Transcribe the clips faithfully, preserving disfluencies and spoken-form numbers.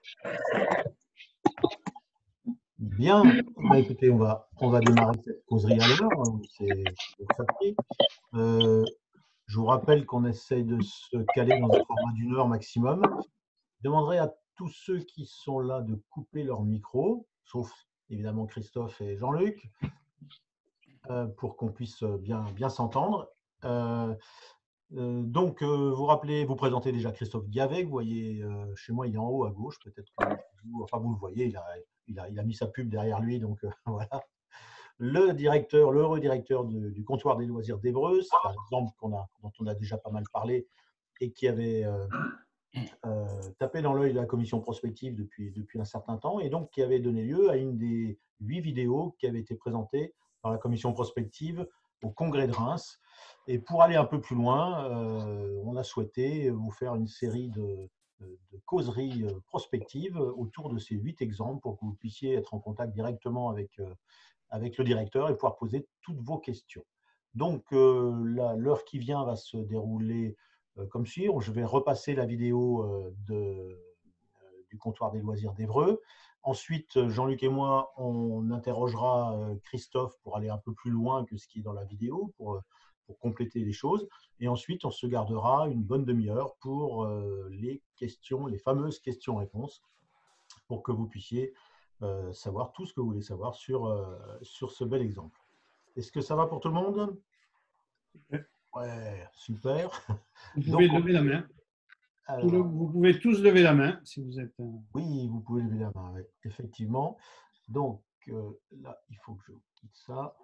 Bien, bah, écoutez, on va, on va démarrer cette causerie à l'heure, hein, c'est parti. Euh, je vous rappelle qu'on essaye de se caler dans un format d'une heure maximum. Je demanderai à tous ceux qui sont là de couper leur micro, sauf évidemment Christophe et Jean-Luc, euh, pour qu'on puisse bien, bien s'entendre. Euh, euh, donc, euh, vous rappelez, vous présentez déjà Christophe Gavet, vous voyez, euh, chez moi, il est en haut à gauche, peut-être que vous, enfin, vous le voyez, il a, il a, il a mis sa pub derrière lui, donc euh, voilà. Le directeur, l'heureux directeur du, du comptoir des loisirs d'Évreux, c'est un exemple qu'on a, dont on a déjà pas mal parlé et qui avait euh, euh, tapé dans l'œil de la commission prospective depuis, depuis un certain temps, et donc qui avait donné lieu à une des huit vidéos qui avaient été présentées par la commission prospective au congrès de Reims. Et pour aller un peu plus loin, euh, on a souhaité vous faire une série de, de, de causeries prospectives autour de ces huit exemples pour que vous puissiez être en contact directement avec, euh, avec le directeur et pouvoir poser toutes vos questions. Donc, euh, l'heure qui vient va se dérouler euh, comme suit. Je vais repasser la vidéo euh, de, euh, du comptoir des loisirs d'Évreux. Ensuite, Jean-Luc et moi, on interrogera euh, Christophe pour aller un peu plus loin que ce qui est dans la vidéo, pour, pour compléter les choses. Et ensuite, on se gardera une bonne demi-heure pour euh, les questions, les fameuses questions-réponses, pour que vous puissiez euh, savoir tout ce que vous voulez savoir sur, euh, sur ce bel exemple. Est-ce que ça va pour tout le monde? Ouais, super. Vous pouvez Donc, lever la main. alors, le, vous pouvez tous lever la main si vous êtes. Euh... Oui, vous pouvez lever la main, oui, effectivement. Donc euh, là, il faut que je quitte ça.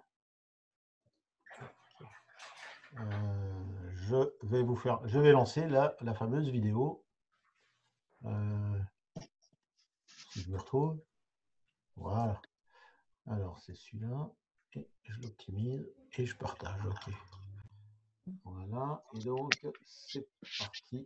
Euh, je vais vous faire, je vais lancer la, la fameuse vidéo. Euh, si je me retrouve. Voilà. Alors, c'est celui-là. Et je l'optimise et je partage. OK. Voilà. Et donc, c'est parti.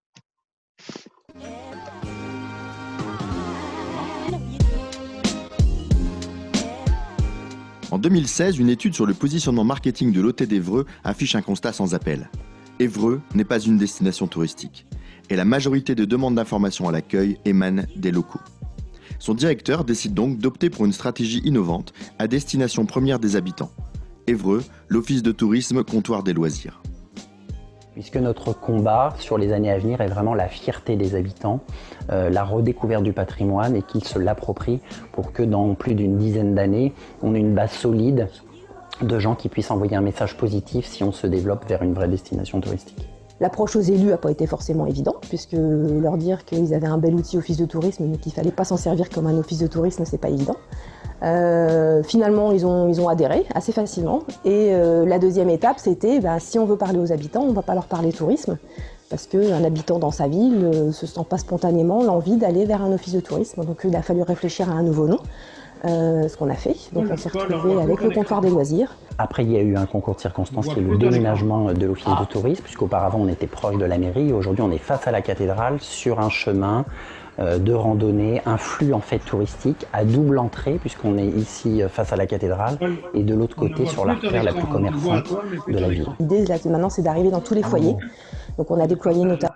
En deux mille seize, une étude sur le positionnement marketing de l'O T d'Évreux affiche un constat sans appel. Évreux n'est pas une destination touristique. Et la majorité de demandes d'informations à l'accueil émanent des locaux. Son directeur décide donc d'opter pour une stratégie innovante à destination première des habitants. Évreux, l'office de tourisme comptoir des loisirs. Puisque notre combat sur les années à venir est vraiment la fierté des habitants, euh, la redécouverte du patrimoine et qu'ils se l'approprient pour que dans plus d'une dizaine d'années, on ait une base solide de gens qui puissent envoyer un message positif si on se développe vers une vraie destination touristique. L'approche aux élus n'a pas été forcément évidente, puisque leur dire qu'ils avaient un bel outil office de tourisme, mais qu'il ne fallait pas s'en servir comme un office de tourisme, c'est pas évident. Euh, finalement, ils ont, ils ont adhéré assez facilement. Et euh, la deuxième étape, c'était bah, si on veut parler aux habitants, on ne va pas leur parler tourisme, parce qu'un habitant dans sa ville ne euh, se sent pas spontanément l'envie d'aller vers un office de tourisme. Donc il a fallu réfléchir à un nouveau nom. Euh, ce qu'on a fait. Donc on s'est retrouvé avec le comptoir des loisirs. Après, il y a eu un concours de circonstances qui est le déménagement de l'office de tourisme, puisqu'auparavant on était proche de la mairie. Aujourd'hui, on est face à la cathédrale, sur un chemin euh, de randonnée, un flux en fait touristique à double entrée, puisqu'on est ici face à la cathédrale, et de l'autre côté sur l'artère la plus commerçante de la ville. L'idée maintenant, c'est d'arriver dans tous les foyers. Donc on a déployé notamment.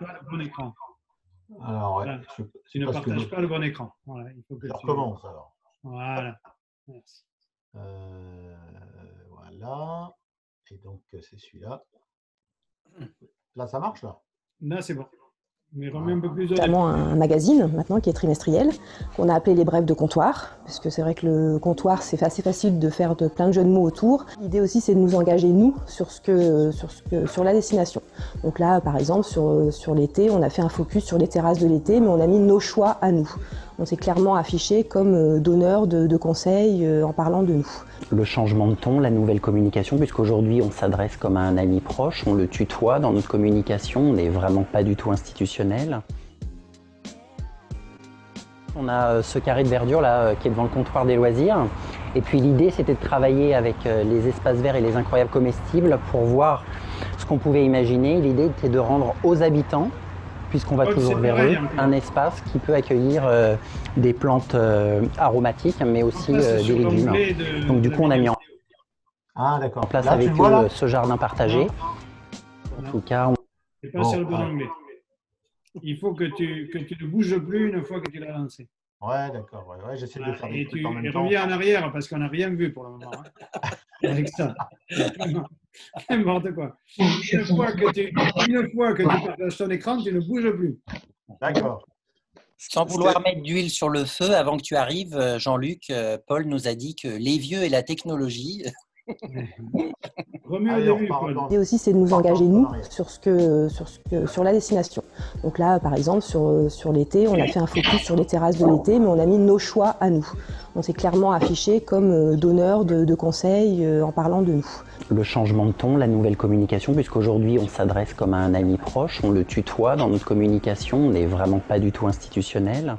Alors, ouais, je, tu ne partages pas le bon écran. Voilà, il faut que je tu... recommence alors. Voilà. Merci. Euh, voilà. Et donc, c'est celui-là. Là, ça marche, là? Là, c'est bon. Mais remets un peu plus de... Notamment un magazine, maintenant, qui est trimestriel, qu'on a appelé les brèves de comptoir, parce que c'est vrai que le comptoir, c'est assez facile de faire de, plein de jeux de mots autour. L'idée aussi, c'est de nous engager, nous, sur, ce que, sur, ce que, sur la destination. Donc là, par exemple, sur, sur l'été, on a fait un focus sur les terrasses de l'été, mais on a mis nos choix à nous. On s'est clairement affiché comme donneur de, de conseils euh, en parlant de nous. Le changement de ton, la nouvelle communication, puisqu'aujourd'hui on s'adresse comme à un ami proche, on le tutoie dans notre communication, on n'est vraiment pas du tout institutionnel. On a ce carré de verdure là qui est devant le comptoir des loisirs, et puis l'idée c'était de travailler avec les espaces verts et les incroyables comestibles pour voir ce qu'on pouvait imaginer. L'idée était de rendre aux habitants, puisqu'on va toujours vers eux, un espace qui peut accueillir euh, des plantes euh, aromatiques, mais aussi euh, des légumes. De, Donc du coup, on a mis en ah, place là, avec eux vois, ce jardin partagé. Non. En tout cas, on... C'est pas bon, sur le bon anglais. il faut que tu, que tu ne bouges plus une fois que tu l'as lancé. Ouais, d'accord. Ouais, ouais, j'essaie de Voilà. faire des Et trucs tu en même et temps. reviens en arrière parce qu'on n'a rien vu pour le moment. Hein, avec ça. N'importe quoi. Une fois, que tu, une fois que tu partages ton écran, tu ne bouges plus. D'accord. Sans vouloir mettre d'huile sur le feu, avant que tu arrives, euh, Jean-Luc, euh, Paul nous a dit que les vieux et la technologie. Remets au Allez, on début, repart Paul. dans- Et aussi, c'est de nous Partons engager, en nous, arrière. sur, ce que, sur, ce que, sur la destination. Donc là, par exemple, sur, sur l'été, on a fait un focus sur les terrasses de l'été, mais on a mis nos choix à nous. On s'est clairement affiché comme euh, donneur de, de conseils euh, en parlant de nous. Le changement de ton, la nouvelle communication, puisqu'aujourd'hui on s'adresse comme à un ami proche, on le tutoie dans notre communication, on n'est vraiment pas du tout institutionnel.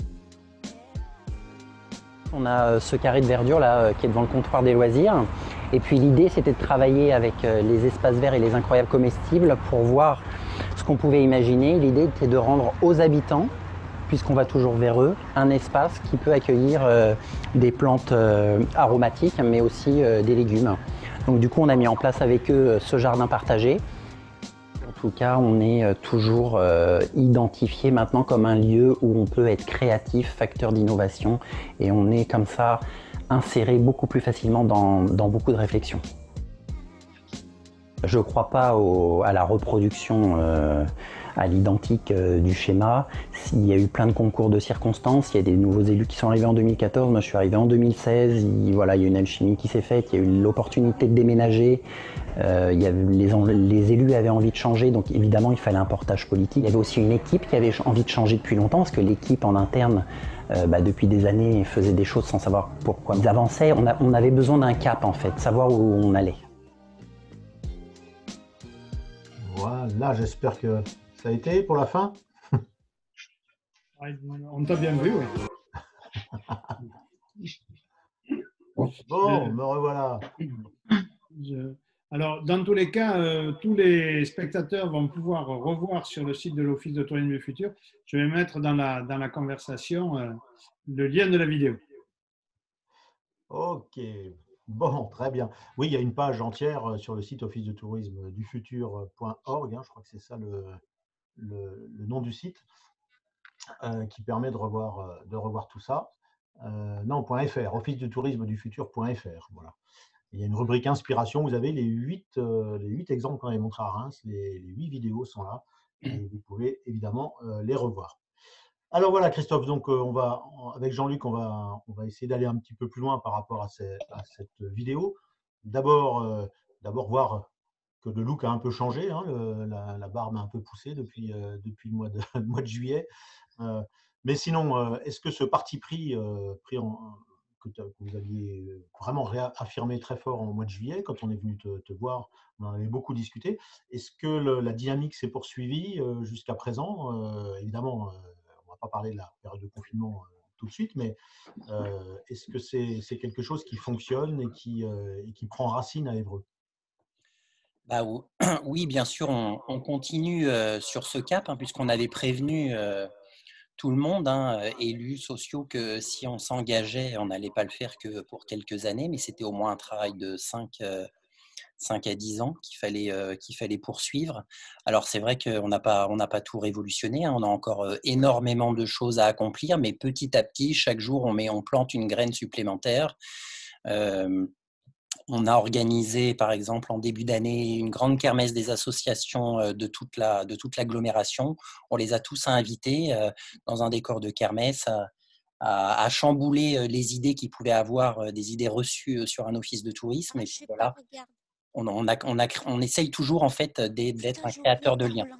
On a euh, ce carré de verdure là euh, qui est devant le comptoir des loisirs. Et puis l'idée c'était de travailler avec euh, les espaces verts et les incroyables comestibles pour voir ce qu'on pouvait imaginer. L'idée était de rendre aux habitants, puisqu'on va toujours vers eux, un espace qui peut accueillir euh, des plantes euh, aromatiques mais aussi euh, des légumes. Donc du coup on a mis en place avec eux euh, ce jardin partagé. En tout cas, on est toujours euh, identifié maintenant comme un lieu où on peut être créatif, facteur d'innovation, et on est comme ça inséré beaucoup plus facilement dans, dans beaucoup de réflexions. Je ne crois pas au, à la reproduction euh, à l'identique euh, du schéma. Il y a eu plein de concours de circonstances, il y a des nouveaux élus qui sont arrivés en deux mille quatorze, moi je suis arrivé en deux mille seize, il, voilà, il y a une alchimie qui s'est faite, il y a eu l'opportunité de déménager, euh, il y avait, les, les élus avaient envie de changer, donc évidemment il fallait un portage politique. Il y avait aussi une équipe qui avait envie de changer depuis longtemps, parce que l'équipe en interne, euh, bah, depuis des années, faisait des choses sans savoir pourquoi ils avançaient. On, a, on avait besoin d'un cap en fait, savoir où on allait. Voilà, j'espère que ça a été pour la fin. Ouais, on t'a bien vu, oui. Bon, Euh, me revoilà. Je- Alors, dans tous les cas, euh, tous les spectateurs vont pouvoir revoir sur le site de l'Office de tourisme du futur. Je vais mettre dans la, dans la conversation euh, le lien de la vidéo. Ok, bon, très bien. Oui, il y a une page entière euh, sur le site office de tourisme du futur point org, hein, je crois que c'est ça le, le, le nom du site, euh, qui permet de revoir, euh, de revoir tout ça. Euh, non, .fr, office de tourisme du futur.fr, voilà. Il y a une rubrique inspiration, vous avez les huit, euh, les huit exemples qu'on avait montrés à Reims, les, les huit vidéos sont là, et vous pouvez évidemment euh, les revoir. Alors voilà, Christophe, donc euh, on va, avec Jean-Luc, on va, on va essayer d'aller un petit peu plus loin par rapport à, ces, à cette vidéo. D'abord, euh, d'abord voir que le look a un peu changé, hein, le, la, la barbe a un peu poussé depuis, euh, depuis le, mois de, le mois de juillet. Euh, mais sinon, euh, est-ce que ce parti pris, euh, pris en, que, que vous aviez vraiment réaffirmé très fort en mois de juillet, quand on est venu te, te voir, on en avait beaucoup discuté, est-ce que le, la dynamique s'est poursuivie euh, jusqu'à présent? euh, Évidemment, euh, on ne va pas parler de la période de confinement euh, tout de suite, mais euh, est-ce que c'est c'est quelque chose qui fonctionne et qui, euh, et qui prend racine à Évreux? Bah, oui, bien sûr, on, on continue euh, sur ce cap, hein, puisqu'on avait prévenu euh, tout le monde, hein, élus, sociaux, que si on s'engageait, on n'allait pas le faire que pour quelques années, mais c'était au moins un travail de cinq à dix ans qu'il fallait, euh, qu'il fallait poursuivre. Alors c'est vrai qu'on n'a pas, on n'a pas tout révolutionné, hein, on a encore euh, énormément de choses à accomplir, mais petit à petit, chaque jour, on, met, on plante une graine supplémentaire. Euh, On a organisé, par exemple, en début d'année, une grande kermesse des associations de toute la, de toute l'agglomération. On les a tous invités euh, dans un décor de kermesse à, à, à chambouler les idées qu'ils pouvaient avoir, des idées reçues sur un office de tourisme. Et puis voilà, on, on, a, on, a, on essaye toujours en fait d'être un créateur de liens.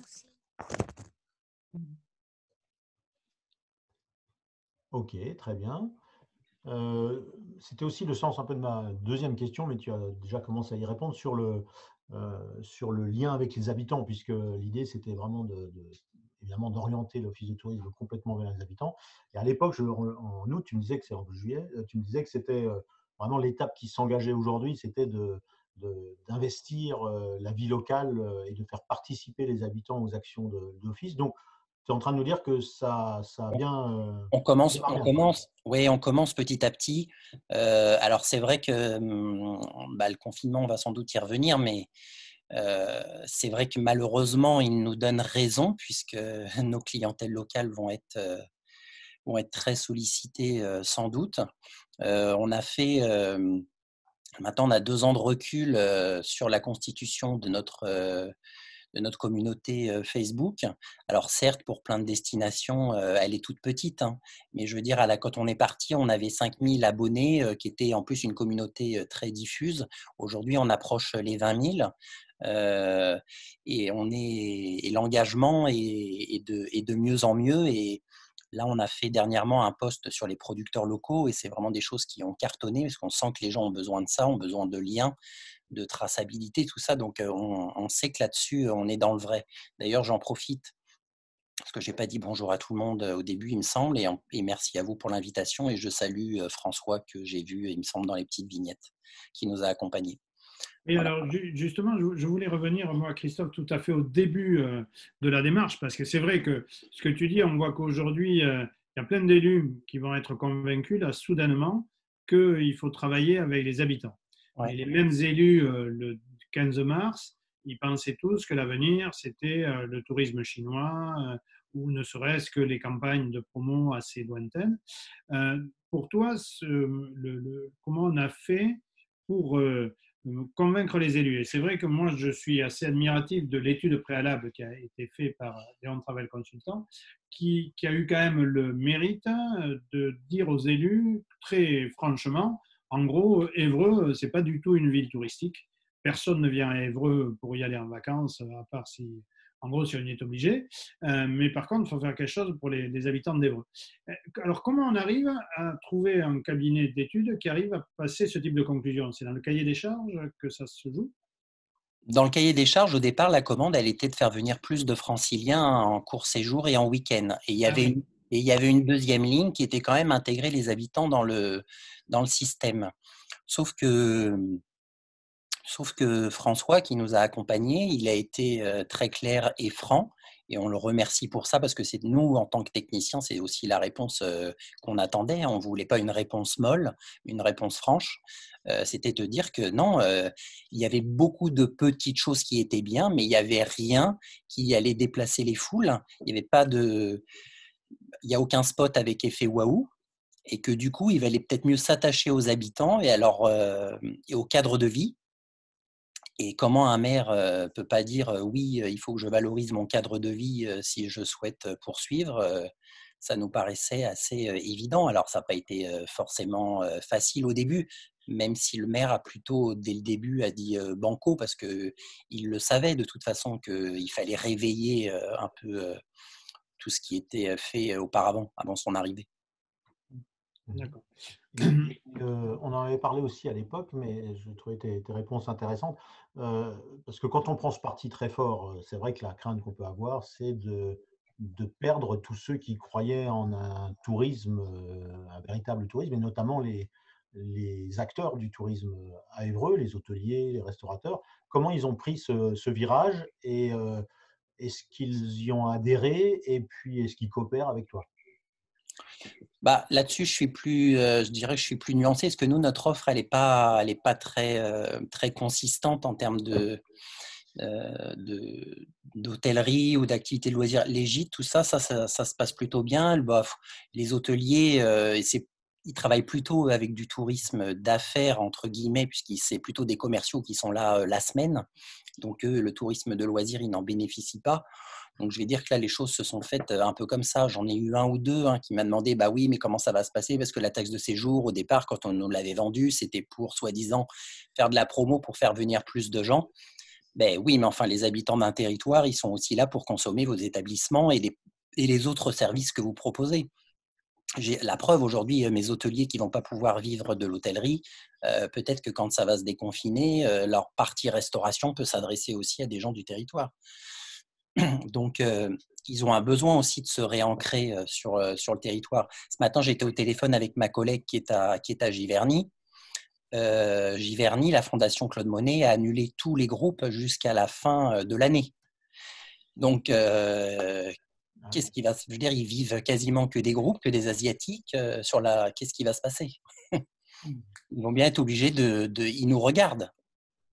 Ok, très bien. Euh, C'était aussi le sens un peu de ma deuxième question, mais tu as déjà commencé à y répondre sur le, euh, sur le lien avec les habitants, puisque l'idée c'était vraiment de, de, évidemment d'orienter l'office de tourisme complètement vers les habitants. Et à l'époque, en août, tu me disais que c'est en juillet, tu me disais que c'était vraiment l'étape qui s'engageait aujourd'hui, c'était de d'investir la vie locale et de faire participer les habitants aux actions de, de l'office. Donc, tu es en train de nous dire que ça, ça a bien. Euh, on commence, on commence, oui, on commence petit à petit. Euh, alors c'est vrai que bah, le confinement, on va sans doute y revenir, mais Euh, c'est vrai que malheureusement, ils nous donnent raison puisque nos clientèles locales vont être, euh, vont être très sollicitées euh, sans doute. Euh, on a fait, euh, maintenant on a deux ans de recul euh, sur la constitution de notre, euh, de notre communauté euh, Facebook. Alors certes, pour plein de destinations, euh, elle est toute petite, hein, mais je veux dire, à la, quand on est parti, on avait cinq mille abonnés, euh, qui était en plus une communauté euh, très diffuse. Aujourd'hui, on approche les vingt mille. Euh, et on est, et l'engagement est, est, de, est de mieux en mieux. Et là, on a fait dernièrement un post sur les producteurs locaux et c'est vraiment des choses qui ont cartonné parce qu'on sent que les gens ont besoin de ça, ont besoin de liens, de traçabilité, tout ça. Donc, on, on sait que là-dessus, on est dans le vrai. D'ailleurs, j'en profite parce que je n'ai pas dit bonjour à tout le monde au début, il me semble, et, et merci à vous pour l'invitation. Et je salue François que j'ai vu, il me semble, dans les petites vignettes qui nous a accompagnés. Et voilà. Alors, justement, je voulais revenir, moi, Christophe, tout à fait au début de la démarche, parce que c'est vrai que ce que tu dis, on voit qu'aujourd'hui, il y a plein d'élus qui vont être convaincus, là, soudainement, qu'il faut travailler avec les habitants. Ouais. Et les mêmes élus, le quinze mars, ils pensaient tous que l'avenir, c'était le tourisme chinois, ou ne serait-ce que les campagnes de promo assez lointaines. Pour toi, ce, le, le, comment on a fait pour convaincre les élus? Et c'est vrai que moi, je suis assez admiratif de l'étude préalable qui a été faite par Léon Travel Consultant, qui, qui a eu quand même le mérite de dire aux élus, très franchement, en gros, Évreux, ce n'est pas du tout une ville touristique. Personne ne vient à Évreux pour y aller en vacances, à part si, en gros, si on y est obligé. Euh, mais par contre, il faut faire quelque chose pour les, les habitants d'Évreux. Alors, comment on arrive à trouver un cabinet d'études qui arrive à passer ce type de conclusion? C'est dans le cahier des charges que ça se joue? Dans le cahier des charges, au départ, la commande, elle était de faire venir plus de franciliens en court séjour et en week-end. Et il y avait, ah oui. une, et il y avait une deuxième ligne qui était quand même intégrer les habitants dans le, dans le système. Sauf que, sauf que François, qui nous a accompagnés, il a été très clair et franc. Et on le remercie pour ça parce que c'est nous, en tant que techniciens, c'est aussi la réponse qu'on attendait. On ne voulait pas une réponse molle, une réponse franche. C'était de dire que non, il y avait beaucoup de petites choses qui étaient bien, mais il n'y avait rien qui allait déplacer les foules. Il n'y avait pas de, il n'y a aucun spot avec effet waouh. Et que du coup, il valait peut-être mieux s'attacher aux habitants et, alors, euh, et au cadre de vie. Et comment un maire ne euh, peut pas dire euh, oui, il faut que je valorise mon cadre de vie euh, si je souhaite poursuivre, euh, ça nous paraissait assez euh, évident. Alors, ça n'a pas été euh, forcément euh, facile au début, même si le maire a plutôt, dès le début, a dit euh, banco, parce qu'il le savait de toute façon qu'il fallait réveiller euh, un peu euh, tout ce qui était fait auparavant, avant son arrivée. D'accord. Et, euh, on en avait parlé aussi à l'époque, mais je trouvais tes, tes réponses intéressantes, euh, parce que quand on prend ce parti très fort, c'est vrai que la crainte qu'on peut avoir, c'est de, de perdre tous ceux qui croyaient en un tourisme, un véritable tourisme, et notamment les, les acteurs du tourisme à Évreux, les hôteliers, les restaurateurs. Comment ils ont pris ce, ce virage, et euh, est-ce qu'ils y ont adhéré, et puis est-ce qu'ils coopèrent avec toi? Bah, là-dessus, je suis plus, euh, je dirais que je suis plus nuancé, parce que nous, notre offre, elle n'est pas, elle est pas très, euh, très consistante en termes de, euh, de, d'hôtellerie ou d'activités de loisirs. Les gîtes, tout ça, ça, ça, ça se passe plutôt bien. Bah, les hôteliers, euh, c'est, ils travaillent plutôt avec du tourisme d'affaires, entre guillemets, puisque c'est plutôt des commerciaux qui sont là euh, la semaine. Donc, eux, le tourisme de loisirs, ils n'en bénéficient pas. Donc, je vais dire que là, les choses se sont faites un peu comme ça. J'en ai eu un ou deux hein, qui m'a demandé, bah oui, mais comment ça va se passer? Parce que la taxe de séjour, au départ, quand on nous l'avait vendue, c'était pour, soi-disant, faire de la promo pour faire venir plus de gens. Ben oui, mais enfin, les habitants d'un territoire, ils sont aussi là pour consommer vos établissements et les, et les autres services que vous proposez. J'ai la preuve aujourd'hui, mes hôteliers qui ne vont pas pouvoir vivre de l'hôtellerie, euh, peut-être que quand ça va se déconfiner, euh, leur partie restauration peut s'adresser aussi à des gens du territoire. Donc, euh, ils ont un besoin aussi de se réancrer euh, sur, euh, sur le territoire. Ce matin, j'étais au téléphone avec ma collègue qui est à, qui est à Giverny. Euh, Giverny, la Fondation Claude Monet a annulé tous les groupes jusqu'à la fin de l'année. Donc, euh, qu'est-ce qui va se... Je veux dire, ils vivent quasiment que des groupes, que des Asiatiques. Euh, sur la... Qu'est-ce qui va se passer? Ils vont bien être obligés de, de... Ils nous regardent.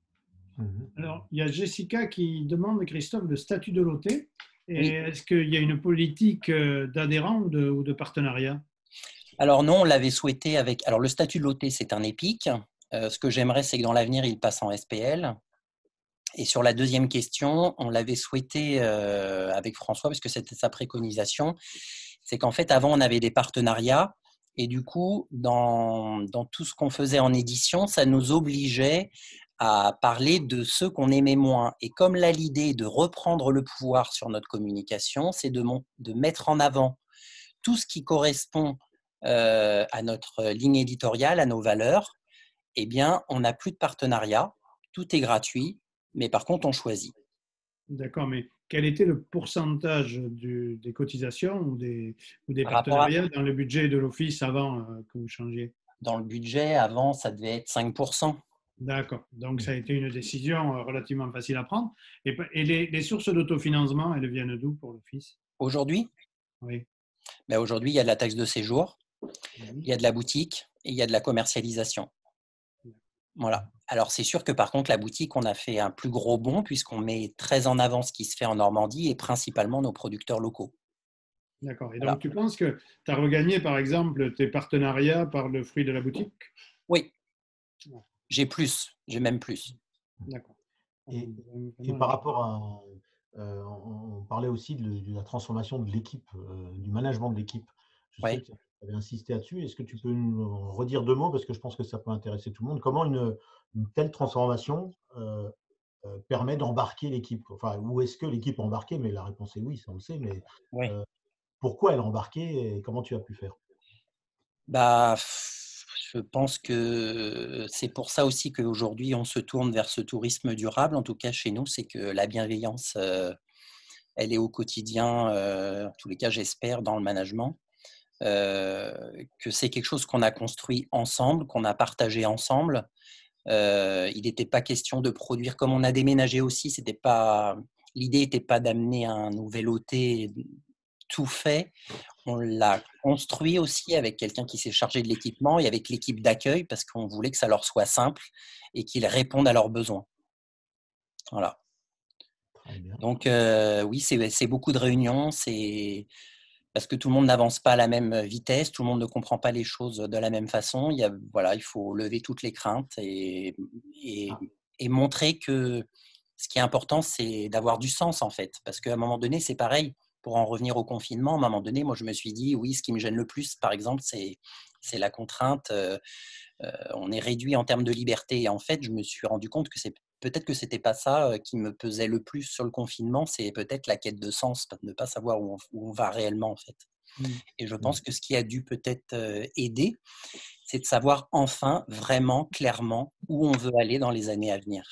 Alors, il y a Jessica qui demande, Christophe, le statut de l'O T. Et Oui. est-ce qu'il y a une politique d'adhérent ou de, ou de partenariat? Alors non, on l'avait souhaité avec… Alors le statut de l'O T, c'est un EPIC. Euh, ce que j'aimerais, c'est que dans l'avenir, il passe en S P L. Et sur la deuxième question, on l'avait souhaité euh, avec François, parce que c'était sa préconisation, c'est qu'en fait, avant, on avait des partenariats. Et du coup, dans, dans tout ce qu'on faisait en édition, ça nous obligeait à parler de ceux qu'on aimait moins. Et comme là, l'idée de reprendre le pouvoir sur notre communication, c'est de, de mettre en avant tout ce qui correspond euh, à notre ligne éditoriale, à nos valeurs, eh bien, on n'a plus de partenariat, tout est gratuit, mais par contre, on choisit. D'accord, mais quel était le pourcentage du, des cotisations ou des, ou des Par rapport à- partenariats dans le budget de l'Office avant euh, que vous changiez? Dans le budget, avant, ça devait être cinq pour cent. D'accord, donc ça a été une décision euh, relativement facile à prendre. Et, et les, les sources d'autofinancement, elles viennent d'où pour l'Office? Aujourd'hui, Oui. ben aujourd'hui, il y a de la taxe de séjour, il y a de la boutique et il y a de la commercialisation. Voilà. Alors, c'est sûr que par contre, la boutique, on a fait un plus gros bond puisqu'on met très en avant ce qui se fait en Normandie et principalement nos producteurs locaux. D'accord. Et Voilà. donc, tu penses que tu as regagné, par exemple, tes partenariats par le fruit de la boutique? Oui. J'ai plus. J'ai même plus. D'accord. Et, et par rapport à… Euh, on, on parlait aussi de, de la transformation de l'équipe, euh, du management de l'équipe. Je Oui. sais que tu avais insisté là-dessus. Est-ce que tu peux nous redire deux mots, parce que je pense que ça peut intéresser tout le monde. Comment une, une telle transformation euh, euh, permet d'embarquer l'équipe? Enfin, où est-ce que l'équipe a embarqué? Mais la réponse est oui, ça on le sait. Mais Oui. euh, pourquoi elle a embarqué et comment tu as pu faire? Bah, je pense que c'est pour ça aussi qu'aujourd'hui, on se tourne vers ce tourisme durable. En tout cas, chez nous, c'est que la bienveillance, euh, elle est au quotidien, euh, en tous les cas, j'espère, dans le management. Euh, que c'est quelque chose qu'on a construit ensemble, qu'on a partagé ensemble. Euh, il n'était pas question de produire, comme on a déménagé aussi, c'était pas, l'idée n'était pas d'amener un nouvel O T tout fait. On l'a construit aussi avec quelqu'un qui s'est chargé de l'équipement et avec l'équipe d'accueil parce qu'on voulait que ça leur soit simple et qu'ils répondent à leurs besoins. Voilà. Très bien. Donc euh, oui, c'est, c'est beaucoup de réunions, c'est parce que tout le monde n'avance pas à la même vitesse, tout le monde ne comprend pas les choses de la même façon. Il y a, voilà, il faut lever toutes les craintes et, et, et montrer que ce qui est important, c'est d'avoir du sens en fait. Parce qu'à un moment donné, c'est pareil. Pour en revenir au confinement, à un moment donné, moi je me suis dit, oui, ce qui me gêne le plus, par exemple, c'est, c'est la contrainte. Euh, euh, on est réduit en termes de liberté. Et en fait, je me suis rendu compte que c'est peut-être que c'était pas ça qui me pesait le plus sur le confinement, c'est peut-être la quête de sens, de ne pas savoir où on, où on va réellement en fait. Mmh. Et je pense que ce qui a dû peut-être aider, c'est de savoir enfin, vraiment, clairement, où on veut aller dans les années à venir.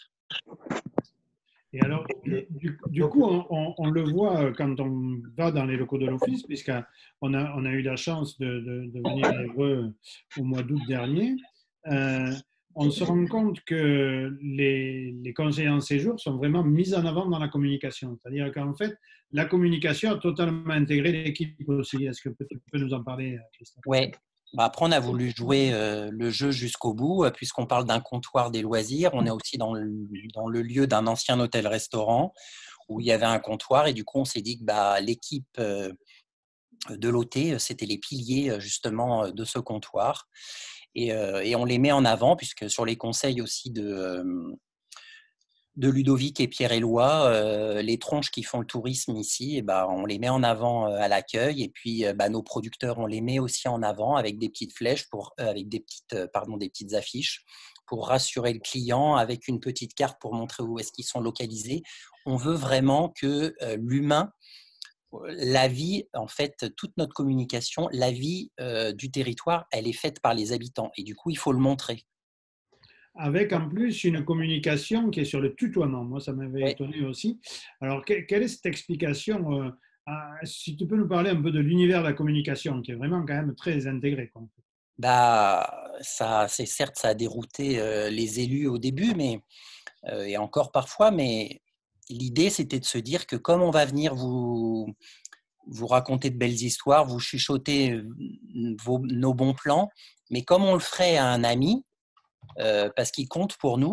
Et alors, du, du coup, on, on le voit quand on va dans les locaux de l'Office, puisqu'on a, on a eu la chance de, de, de venir à Évreux au mois d'août dernier. Euh, on se rend compte que les, les conseillers en séjour sont vraiment mis en avant dans la communication. C'est-à-dire qu'en fait, la communication a totalement intégré l'équipe aussi. Est-ce que tu peux nous en parler, Christophe? Oui. Bah après, on a voulu jouer euh, le jeu jusqu'au bout, euh, puisqu'on parle d'un comptoir des loisirs. On est aussi dans le, dans le lieu d'un ancien hôtel-restaurant où il y avait un comptoir. Et du coup, on s'est dit que bah, l'équipe euh, de l'O T, c'était les piliers justement de ce comptoir. Et, euh, et on les met en avant, puisque sur les conseils aussi de, euh, de Ludovic et Pierre-Éloi, euh, les tronches qui font le tourisme ici, et bah, on les met en avant à l'accueil. Et puis, bah, nos producteurs, on les met aussi en avant avec des petites flèches, pour, euh, avec des petites, euh, pardon, des petites affiches pour rassurer le client, avec une petite carte pour montrer où est-ce qu'ils sont localisés. On veut vraiment que euh, l'humain, la vie, en fait, toute notre communication, la vie euh, du territoire, elle est faite par les habitants. Et du coup, il faut le montrer. Avec en plus une communication qui est sur le tutoiement. Moi, ça m'avait oui. étonné aussi. Alors, que, quelle est cette explication euh, à, si tu peux nous parler un peu de l'univers de la communication, qui est vraiment quand même très intégré, quoi. Bah, ça, c'est certes, ça a dérouté euh, les élus au début, mais euh, et encore parfois, mais l'idée, c'était de se dire que comme on va venir vous, vous raconter de belles histoires, vous chuchoter vos, nos bons plans, mais comme on le ferait à un ami, euh, parce qu'il compte pour nous,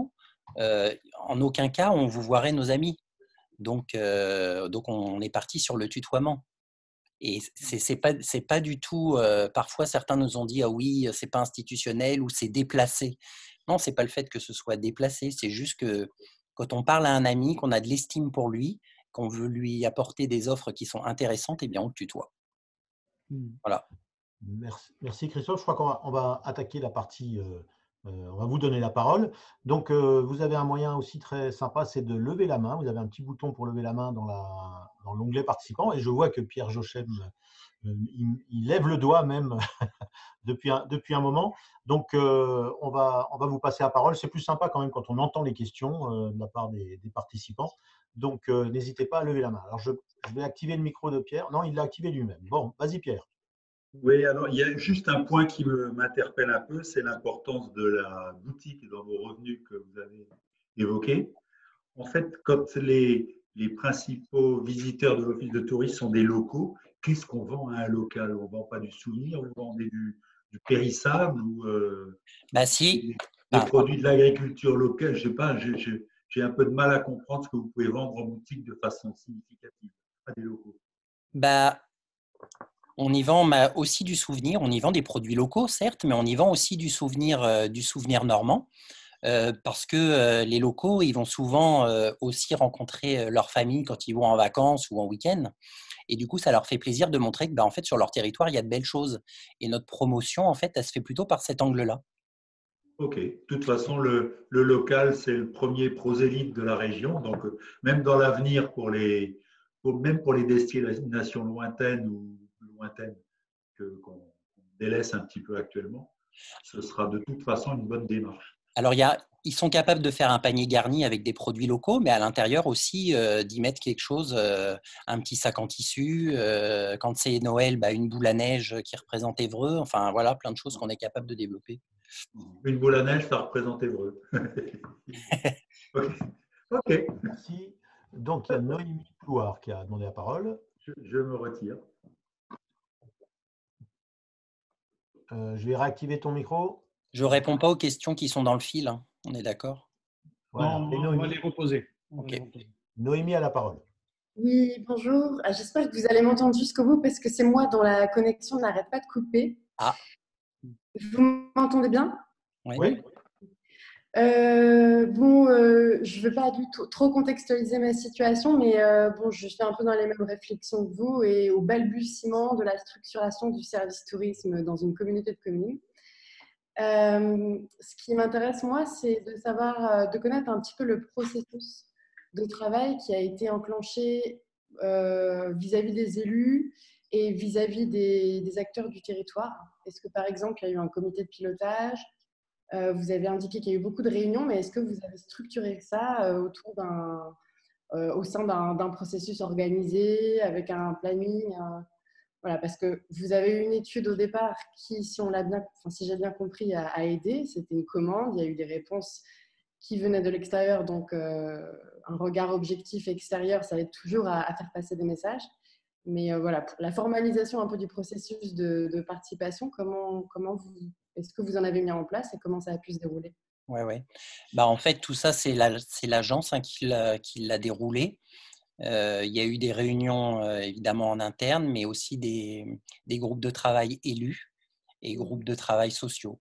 euh, en aucun cas on vous voirait nos amis. Donc, euh, donc on est parti sur le tutoiement. Et c'est c'est pas c'est pas du tout. Euh, parfois, certains nous ont dit ah oui, c'est pas institutionnel ou c'est déplacé. Non, c'est pas le fait que ce soit déplacé. C'est juste que quand on parle à un ami, qu'on a de l'estime pour lui, qu'on veut lui apporter des offres qui sont intéressantes, eh bien on le tutoie. Voilà. Merci, merci Christophe. Je crois qu'on va, on va attaquer la partie. euh, euh, on va vous donner la parole. Donc, euh, vous avez un moyen aussi très sympa, c'est de lever la main. Vous avez un petit bouton pour lever la main dans la, dans l'onglet participants. Et je vois que Pierre Jochem, euh, il, il lève le doigt même depuis un, depuis un moment. Donc, euh, on va, on va vous passer la parole. C'est plus sympa quand même quand on entend les questions euh, de la part des, des participants. Donc, euh, n'hésitez pas à lever la main. Alors, je, je vais activer le micro de Pierre. Non, il l'a activé lui-même. Bon, vas-y Pierre. Oui, alors il y a juste un point qui me- m'interpelle un peu, c'est l'importance de la boutique dans vos revenus que vous avez évoqués. En fait, quand les, les principaux visiteurs de l'office de tourisme sont des locaux, qu'est-ce qu'on vend à un local? On ne vend pas du souvenir, vous vendez du, du périssable ou euh, Bah si. des, des Ah, produits de l'agriculture locale. Je sais pas, j'ai- j'ai j'ai un peu de mal à comprendre ce que vous pouvez vendre en boutique de façon significative à des locaux. bah, on y vend bah, aussi du souvenir. On y vend des produits locaux, certes, mais on y vend aussi du souvenir, euh, du souvenir normand. Euh, parce que euh, les locaux, ils vont souvent euh, aussi rencontrer euh, leur famille quand ils vont en vacances ou en week-end. Et du coup, ça leur fait plaisir de montrer que, bah, en fait, sur leur territoire, il y a de belles choses. Et notre promotion, en fait, elle se fait plutôt par cet angle-là. Ok. De toute façon, le, le local, c'est le premier prosélyte de la région. Donc, euh, même dans l'avenir, pour les, pour- même pour les destinations lointaines ou plus lointaines que- qu'on qu'on délaisse un petit peu actuellement, ce sera de toute façon une bonne démarche. Alors, il y a, ils sont capables de faire un panier garni avec des produits locaux, mais à l'intérieur aussi euh, d'y mettre quelque chose, euh, un petit sac en tissu. Euh, quand c'est Noël, bah, une boule à neige qui représente Évreux. Enfin, voilà, plein de choses qu'on est capable de développer. Une boule à neige, ça représente Évreux. Ok. Ok. Merci. Donc, il y a Noémie Plouard qui a demandé la parole. Je, je me retire. Euh, je vais réactiver ton micro. Je ne réponds pas aux questions qui sont dans le fil, hein. On est d'accord? Voilà. Non, Et on va Noémie, les reposer. On va Ok. les reposer. Noémie a la parole. Oui, bonjour. Ah, j'espère que vous allez m'entendre jusqu'au bout parce que c'est moi dont la connexion n'arrête pas de couper. Ah. Vous m'entendez bien? Oui. Oui. Euh, bon, euh, je ne veux pas du tout trop contextualiser ma situation, mais euh, bon, je suis un peu dans les mêmes réflexions que vous et au balbutiement de la structuration du service tourisme dans une communauté de communes. Euh, ce qui m'intéresse, moi, c'est de savoir, euh, de connaître un petit peu le processus de travail qui a été enclenché euh, vis-à-vis des élus et vis-à-vis des, des acteurs du territoire. Est-ce que, par exemple, il y a eu un comité de pilotage? Euh, vous avez indiqué qu'il y a eu beaucoup de réunions, mais est-ce que vous avez structuré ça euh, autour d'un, euh, au sein d'un, d'un processus organisé, avec un planning euh, voilà, parce que vous avez eu une étude au départ qui, si, on l'a bien, enfin, si j'ai bien compris, a, a aidé. C'était une commande, il y a eu des réponses qui venaient de l'extérieur, donc euh, un regard objectif extérieur, ça aide toujours à, à faire passer des messages. Mais euh, voilà, pour la formalisation un peu du processus de, de participation, comment, comment vous, est-ce que vous en avez mis en place et comment ça a pu se dérouler? Ouais, ouais. Bah, en fait, tout ça, c'est la, c'est l'agence hein, qui l'a, qui l'a déroulé. Euh, il y a eu des réunions euh, évidemment en interne, mais aussi des, des groupes de travail élus et groupes de travail sociaux.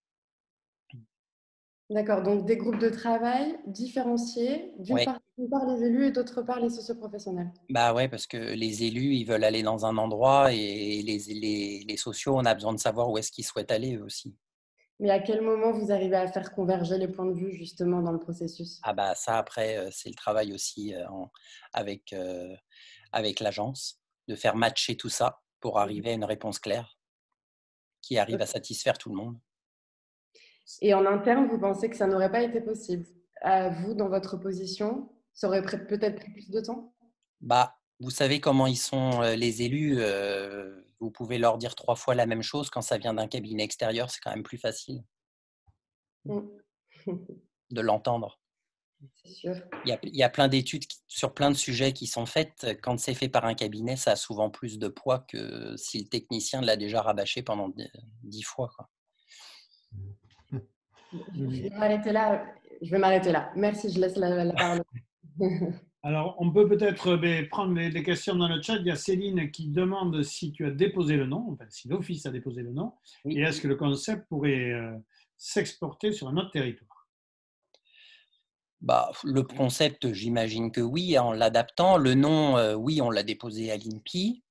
D'accord, donc des groupes de travail différenciés, d'une Ouais. part, d'une part les élus et d'autre part les socioprofessionnels. Bah ouais, parce que les élus, ils veulent aller dans un endroit et les, les, les sociaux, on a besoin de savoir où est-ce qu'ils souhaitent aller eux aussi. Mais à quel moment vous arrivez à faire converger les points de vue justement dans le processus? Ah bah ça, après, euh, c'est le travail aussi euh, en- avec, euh, avec l'agence, de faire matcher tout ça pour arriver à une réponse claire qui arrive à satisfaire tout le monde. Et en interne, vous pensez que ça n'aurait pas été possible? À vous, dans votre position, ça aurait pris- peut-être pris plus de temps? Bah, vous savez comment ils sont euh, les élus. Euh, vous pouvez leur dire trois fois la même chose. Quand ça vient d'un cabinet extérieur, c'est quand même plus facile Mm. de l'entendre. C'est sûr. Il y a, il y a plein d'études qui- sur plein de sujets qui sont faites. Quand c'est fait par un cabinet, ça a souvent plus de poids que si le technicien l'a déjà rabâché pendant dix- dix fois, quoi. Je vais m'arrêter là. je vais m'arrêter là. Merci, je laisse la, la parole. Alors, on peut peut-être ben, prendre les, les questions dans le chat. Il y a Céline qui demande si tu as déposé le nom, enfin, si l'Office a déposé le nom, Oui. et est-ce que le concept pourrait euh, s'exporter sur un autre territoire? Bah, le concept, j'imagine que oui, en l'adaptant. Le nom, euh, oui, on l'a déposé à l'INPI.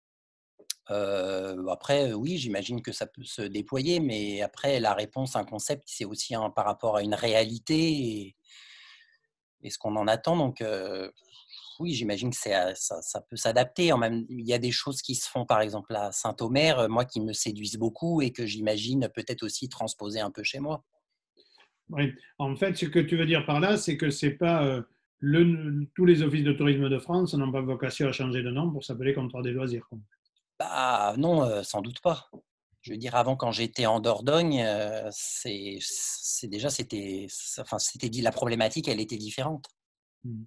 Euh, après, oui, j'imagine que ça peut se déployer, mais après, la réponse à un concept, c'est aussi un, par rapport à une réalité et, et ce qu'on en attend. Donc, euh, oui, j'imagine que ça, ça peut s'adapter. Il y a des choses qui se font, par exemple, à Saint-Omer, moi, qui me séduisent beaucoup et que j'imagine peut-être aussi transposer un peu chez moi. Oui. En fait, ce que tu veux dire par là, c'est que c'est pas euh, le, tous les offices de tourisme de France n'ont pas vocation à changer de nom pour s'appeler comptoir des loisirs. Bah non, euh, sans doute pas. Je veux dire, avant, quand j'étais en Dordogne, euh, c'est déjà, c'était, enfin, c'était dit, la problématique, elle était différente. Mmh.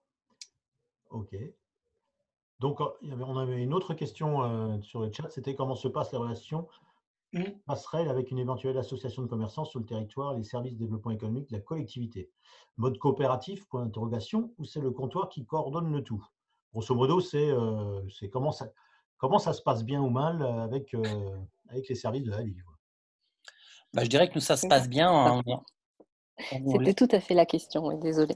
Ok. Donc, il y avait, on avait une autre question euh, sur le chat, c'était comment se passe la relation ou passerelle avec une éventuelle association de commerçants sur le territoire, les services de développement économique de la collectivité. Mode coopératif, point d'interrogation, ou c'est le comptoir qui coordonne le tout? Grosso modo, c'est euh, comment ça, comment ça se passe bien ou mal avec, euh, avec les services de la livre. Bah, je dirais que nous, ça se passe bien. Hein. C'était tout à fait la question, oui, désolé.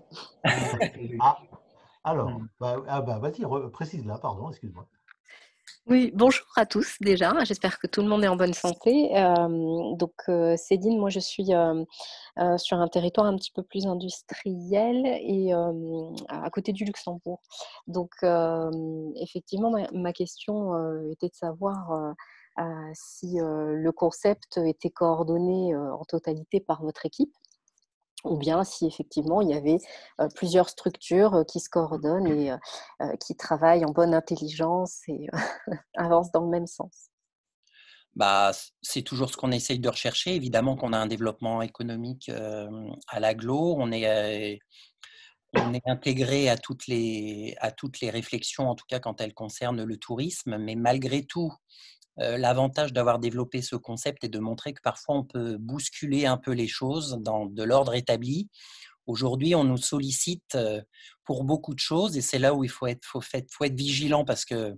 Ah, alors, bah, ah bah, vas-y, précise-la, pardon, excuse-moi. Oui, bonjour à tous déjà, j'espère que tout le monde est en bonne santé. Euh, donc euh, Céline, moi je suis euh, euh, sur un territoire un petit peu plus industriel et euh, à côté du Luxembourg. Donc euh, effectivement, ma, ma question euh, était de savoir euh, euh, si euh, le concept était coordonné euh, en totalité par votre équipe, ou bien si effectivement il y avait euh, plusieurs structures euh, qui se coordonnent et euh, euh, qui travaillent en bonne intelligence et euh, avancent dans le même sens. Bah, c'est toujours ce qu'on essaye de rechercher. Évidemment qu'on a un développement économique euh, à l'agglo, on est, euh, on est intégré à toutes, les, à toutes les réflexions, en tout cas quand elles concernent le tourisme, mais malgré tout, Euh, l'avantage d'avoir développé ce concept est de montrer que parfois on peut bousculer un peu les choses dans de l'ordre établi. Aujourd'hui, on nous sollicite pour beaucoup de choses et c'est là où il faut être, faut fait, faut être vigilant parce que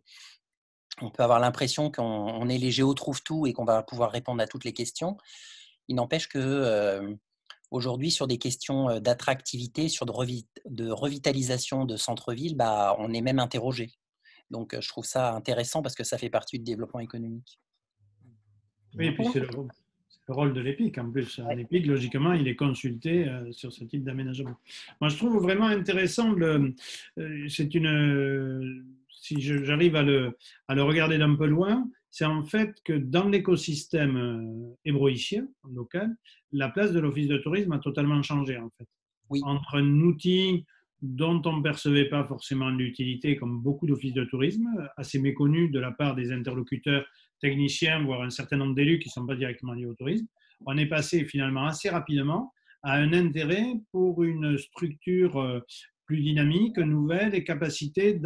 on peut avoir l'impression qu'on est les géo-trouve-tout et qu'on va pouvoir répondre à toutes les questions. Il n'empêche que euh, aujourd'hui, sur des questions d'attractivité, sur de, revi de revitalisation de centre-ville, bah, on est même interrogé. Donc, je trouve ça intéressant parce que ça fait partie du développement économique. Oui, et puis c'est le, le rôle de l'EPIC en plus. Un EPIC, logiquement, il est consulté euh, sur ce type d'aménagement. Moi, je trouve vraiment intéressant, le, euh, c'est une, euh, si j'arrive à le, à le regarder d'un peu loin, c'est en fait que dans l'écosystème euh, hébroïchien, local, la place de l'office de tourisme a totalement changé en fait. Oui. Entre un outil dont on ne percevait pas forcément l'utilité, comme beaucoup d'offices de tourisme, assez méconnus de la part des interlocuteurs techniciens, voire un certain nombre d'élus qui ne sont pas directement liés au tourisme, on est passé finalement assez rapidement à un intérêt pour une structure plus dynamique, nouvelle et capacité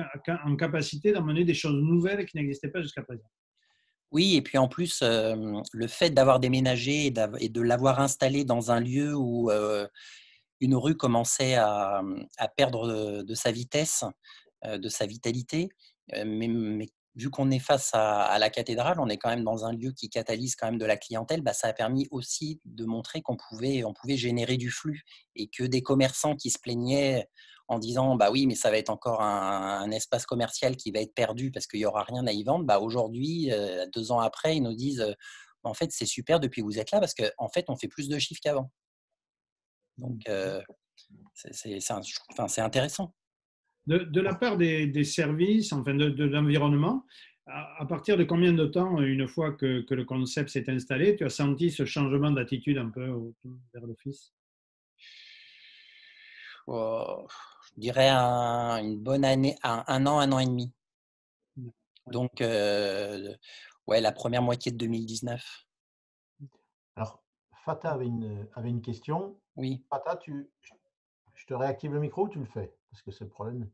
en capacité d'emmener des choses nouvelles qui n'existaient pas jusqu'à présent. Oui, et puis en plus, euh, le fait d'avoir déménagé et de l'avoir installé dans un lieu où euh, une rue commençait à, à perdre de, de sa vitesse, euh, de sa vitalité, euh, mais, mais vu qu'on est face à, à la cathédrale, on est quand même dans un lieu qui catalyse quand même de la clientèle, bah, ça a permis aussi de montrer qu'on pouvait, on pouvait générer du flux et que des commerçants qui se plaignaient en disant bah oui, mais ça va être encore un, un espace commercial qui va être perdu parce qu'il n'y aura rien à y vendre, bah aujourd'hui, euh, deux ans après, ils nous disent euh, en fait, c'est super depuis que vous êtes là parce qu'en en fait, on fait plus de chiffres qu'avant. Donc, euh, c'est enfin, intéressant. De, de la part des, des services, enfin de, de l'environnement, à, à partir de combien de temps, une fois que, que le concept s'est installé, tu as senti ce changement d'attitude un peu vers l'office? Oh, je dirais un, une bonne année, un, un an, un an et demi. Ouais. Donc, euh, ouais, la première moitié de deux mille dix-neuf. Alors, Fata avait une, avait une question. Oui. Fata, tu, je te réactive le micro ou tu le fais? Parce que c'est le problème.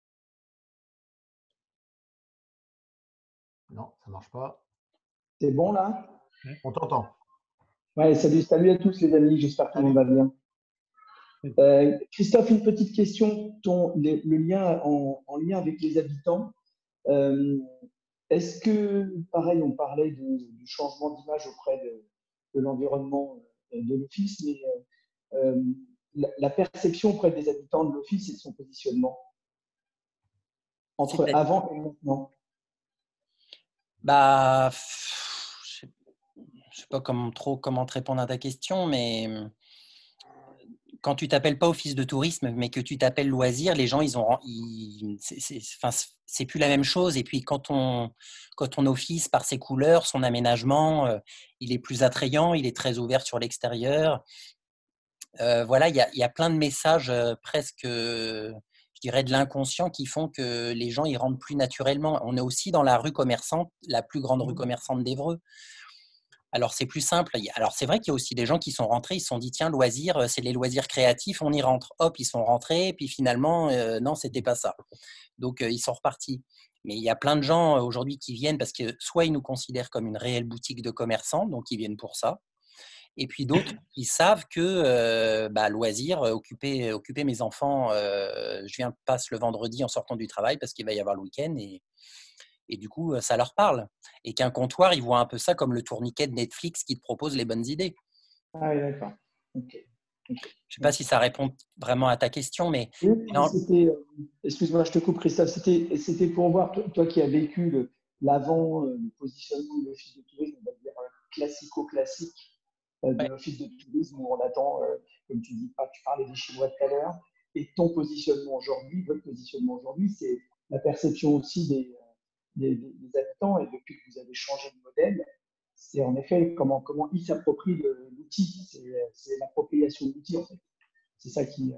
Non, ça ne marche pas. C'est bon là? On t'entend. Ouais, salut, salut à tous les amis, j'espère que tout le monde va bien. Euh, Christophe, une petite question. Ton, le, le lien en, en lien avec les habitants. Euh, Est-ce que, pareil, on parlait de, du changement d'image auprès de, de l'environnement de l'office, mais euh, la, la perception auprès des habitants de l'office et de son positionnement entre avant et maintenant? Bah, je ne sais pas comment, trop comment te répondre à ta question, mais quand tu t'appelles pas office de tourisme, mais que tu t'appelles loisir, les gens, ils ont, ils, c'est, c'est, enfin, c'est plus la même chose. Et puis quand on, quand on office par ses couleurs, son aménagement, euh, il est plus attrayant, il est très ouvert sur l'extérieur. Euh, voilà, il y a, y a plein de messages euh, presque, euh, je dirais, de l'inconscient qui font que les gens y rentrent plus naturellement. On est aussi dans la rue commerçante, la plus grande rue commerçante d'Évreux. Alors, c'est plus simple. Alors, c'est vrai qu'il y a aussi des gens qui sont rentrés, ils se sont dit, tiens, loisirs, c'est les loisirs créatifs, on y rentre. Hop, ils sont rentrés, puis finalement, euh, non, c'était pas ça. Donc, euh, ils sont repartis. Mais il y a plein de gens euh, aujourd'hui qui viennent parce que soit ils nous considèrent comme une réelle boutique de commerçants, donc ils viennent pour ça. Et puis d'autres, ils savent que euh, bah, loisir, euh, occuper, occuper mes enfants, euh, je viens passe le vendredi en sortant du travail parce qu'il va y avoir le week-end et, et du coup, ça leur parle. Et qu'un comptoir, ils voient un peu ça comme le tourniquet de Netflix qui te propose les bonnes idées. Ah oui, d'accord. Ok. Je ne sais pas si ça répond vraiment à ta question, mais… Oui, c'était, excuse-moi, je te coupe, Christophe. C'était, c'était pour voir, toi, toi qui as vécu le, l'avant, le positionnement de l'office de tourisme, on va dire classico-classique euh, de l'office de tourisme, où on attend, euh, comme tu dis, ah, tu parlais des Chinois tout à l'heure, et ton positionnement aujourd'hui, votre positionnement aujourd'hui, c'est la perception aussi des, des, des, des habitants, et depuis que vous avez changé de modèle, c'est en effet comment, comment ils s'approprient le, l'outil, c'est, c'est l'appropriation de l'outil en fait. C'est ça qui… Euh,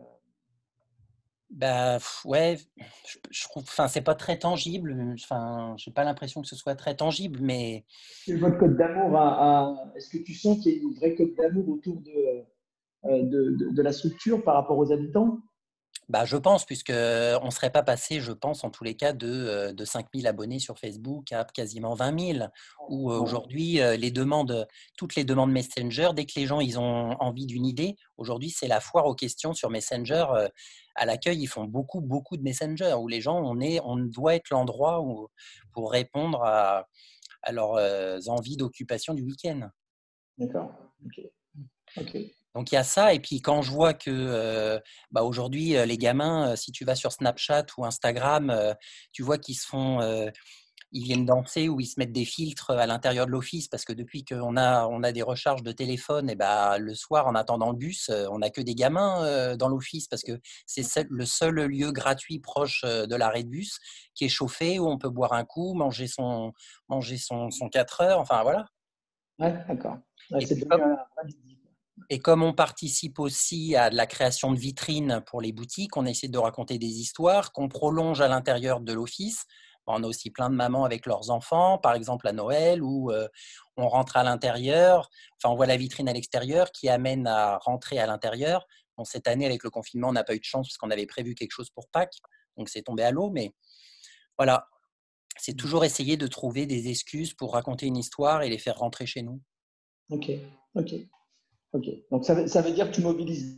Bah ouais, je, je trouve, enfin c'est pas très tangible. Enfin, j'ai pas l'impression que ce soit très tangible, mais votre code d'amour a, a, est-ce que tu sens qu'il y a une vraie code d'amour autour de, de, de, de la structure par rapport aux habitants? Bah, je pense, puisque on serait pas passé, je pense, en tous les cas, de, de cinq mille abonnés sur Facebook à quasiment vingt mille. Où aujourd'hui, les demandes, toutes les demandes Messenger, dès que les gens ils ont envie d'une idée, aujourd'hui c'est la foire aux questions sur Messenger. À l'accueil, ils font beaucoup, beaucoup de Messenger où les gens, on est, on doit être l'endroit où, pour répondre à, à leurs envies d'occupation du week-end. D'accord. Ok. Ok. Donc il y a ça, et puis quand je vois que euh, bah aujourd'hui les gamins, euh, si tu vas sur Snapchat ou Instagram, euh, tu vois qu'ils se font, euh, ils viennent danser ou ils se mettent des filtres à l'intérieur de l'office parce que depuis qu'on a on a des recharges de téléphone, et bah le soir en attendant le bus, on n'a que des gamins euh, dans l'office parce que c'est seul, le seul lieu gratuit proche de l'arrêt de bus qui est chauffé où on peut boire un coup, manger son manger son, son quatre heures, enfin voilà. Ouais, d'accord. Ouais, et, c'est puis, devenu comme, un… et comme on participe aussi à de la création de vitrines pour les boutiques, on essaie de raconter des histoires qu'on prolonge à l'intérieur de l'office. On a aussi plein de mamans avec leurs enfants, par exemple à Noël, où euh, on rentre à l'intérieur, enfin on voit la vitrine à l'extérieur qui amène à rentrer à l'intérieur. Bon, cette année, avec le confinement, on n'a pas eu de chance parce qu'on avait prévu quelque chose pour Pâques, donc c'est tombé à l'eau, mais voilà, c'est toujours essayer de trouver des excuses pour raconter une histoire et les faire rentrer chez nous. Ok, ok. Ok, donc ça veut, ça veut dire que tu mobilises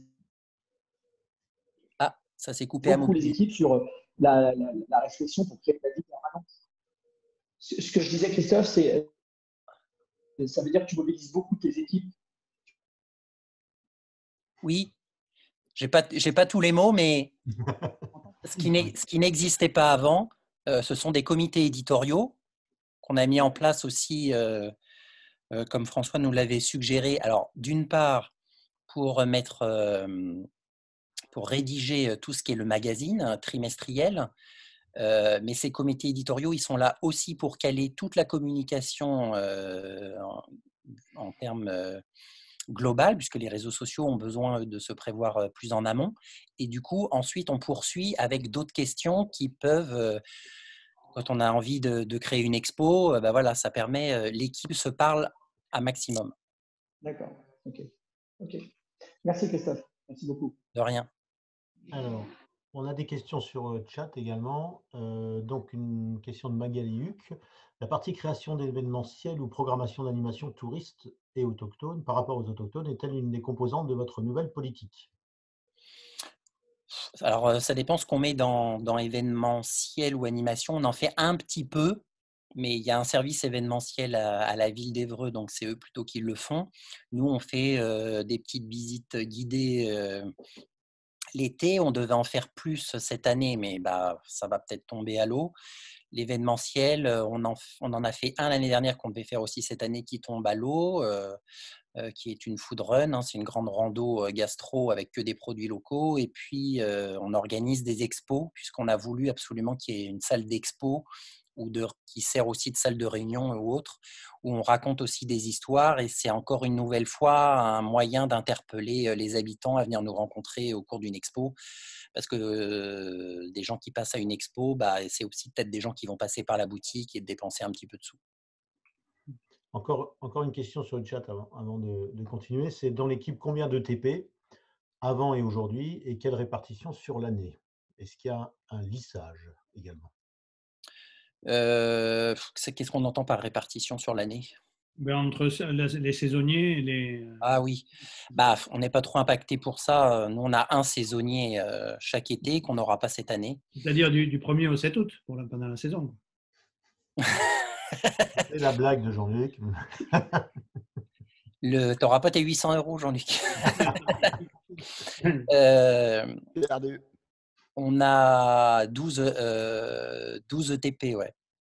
ah, ça s'est coupé à beaucoup les équipes sur la, la, la réflexion pour créer la vie permanente. Ce que je disais, Christophe, c'est ça veut dire que tu mobilises beaucoup tes équipes. Oui, j'ai pas, j'ai pas tous les mots, mais ce qui n'existait pas avant, euh, ce sont des comités éditoriaux qu'on a mis en place aussi, euh, euh, comme François nous l'avait suggéré. Alors, d'une part, pour mettre, euh, pour rédiger tout ce qui est le magazine trimestriel, euh, mais ces comités éditoriaux, ils sont là aussi pour caler toute la communication euh, en, en termes euh, global, puisque les réseaux sociaux ont besoin de se prévoir plus en amont. Et du coup, ensuite, on poursuit avec d'autres questions qui peuvent, quand on a envie de, de créer une expo, ben voilà, ça permet, l'équipe se parle à maximum. D'accord, ok. Ok. Merci Christophe, merci beaucoup. De rien. Alors, on a des questions sur le chat également. Euh, donc, une question de Magali Huc. La partie création d'événementiels ou programmation d'animation touristes et autochtones par rapport aux autochtones est-elle une des composantes de votre nouvelle politique? Alors, ça dépend ce qu'on met dans, dans événementiel ou animation. On en fait un petit peu, mais il y a un service événementiel à, à la ville d'Évreux, donc c'est eux plutôt qui le font. Nous, on fait euh, des petites visites guidées euh, l'été. On devait en faire plus cette année, mais bah, ça va peut-être tomber à l'eau. L'événementiel, on en, on en a fait un l'année dernière qu'on devait faire aussi cette année qui tombe à l'eau. Euh, Euh, qui est une food run, hein, c'est une grande rando euh, gastro avec que des produits locaux. Et puis, euh, on organise des expos, puisqu'on a voulu absolument qu'il y ait une salle d'expo ou de, qui sert aussi de salle de réunion ou autre, où on raconte aussi des histoires. Et c'est encore une nouvelle fois un moyen d'interpeller les habitants à venir nous rencontrer au cours d'une expo. Parce que euh, des gens qui passent à une expo, bah, c'est aussi peut-être des gens qui vont passer par la boutique et dépenser un petit peu de sous. Encore, encore une question sur le chat avant, avant de, de continuer. C'est dans l'équipe combien de T P avant et aujourd'hui et quelle répartition sur l'année? Est-ce qu'il y a un lissage également? euh, Qu'est-ce qu'on entend par répartition sur l'année? Ben, entre les saisonniers et les… Ah oui, bah, on n'est pas trop impacté pour ça. Nous, on a un saisonnier euh, chaque été qu'on n'aura pas cette année. C'est-à-dire du, du premier au sept août pour la, pendant la saison. C'est la blague de Jean-Luc. Tu n'auras pas tes huit cents euros, Jean-Luc. euh, on a douze, euh, douze E T P, ouais.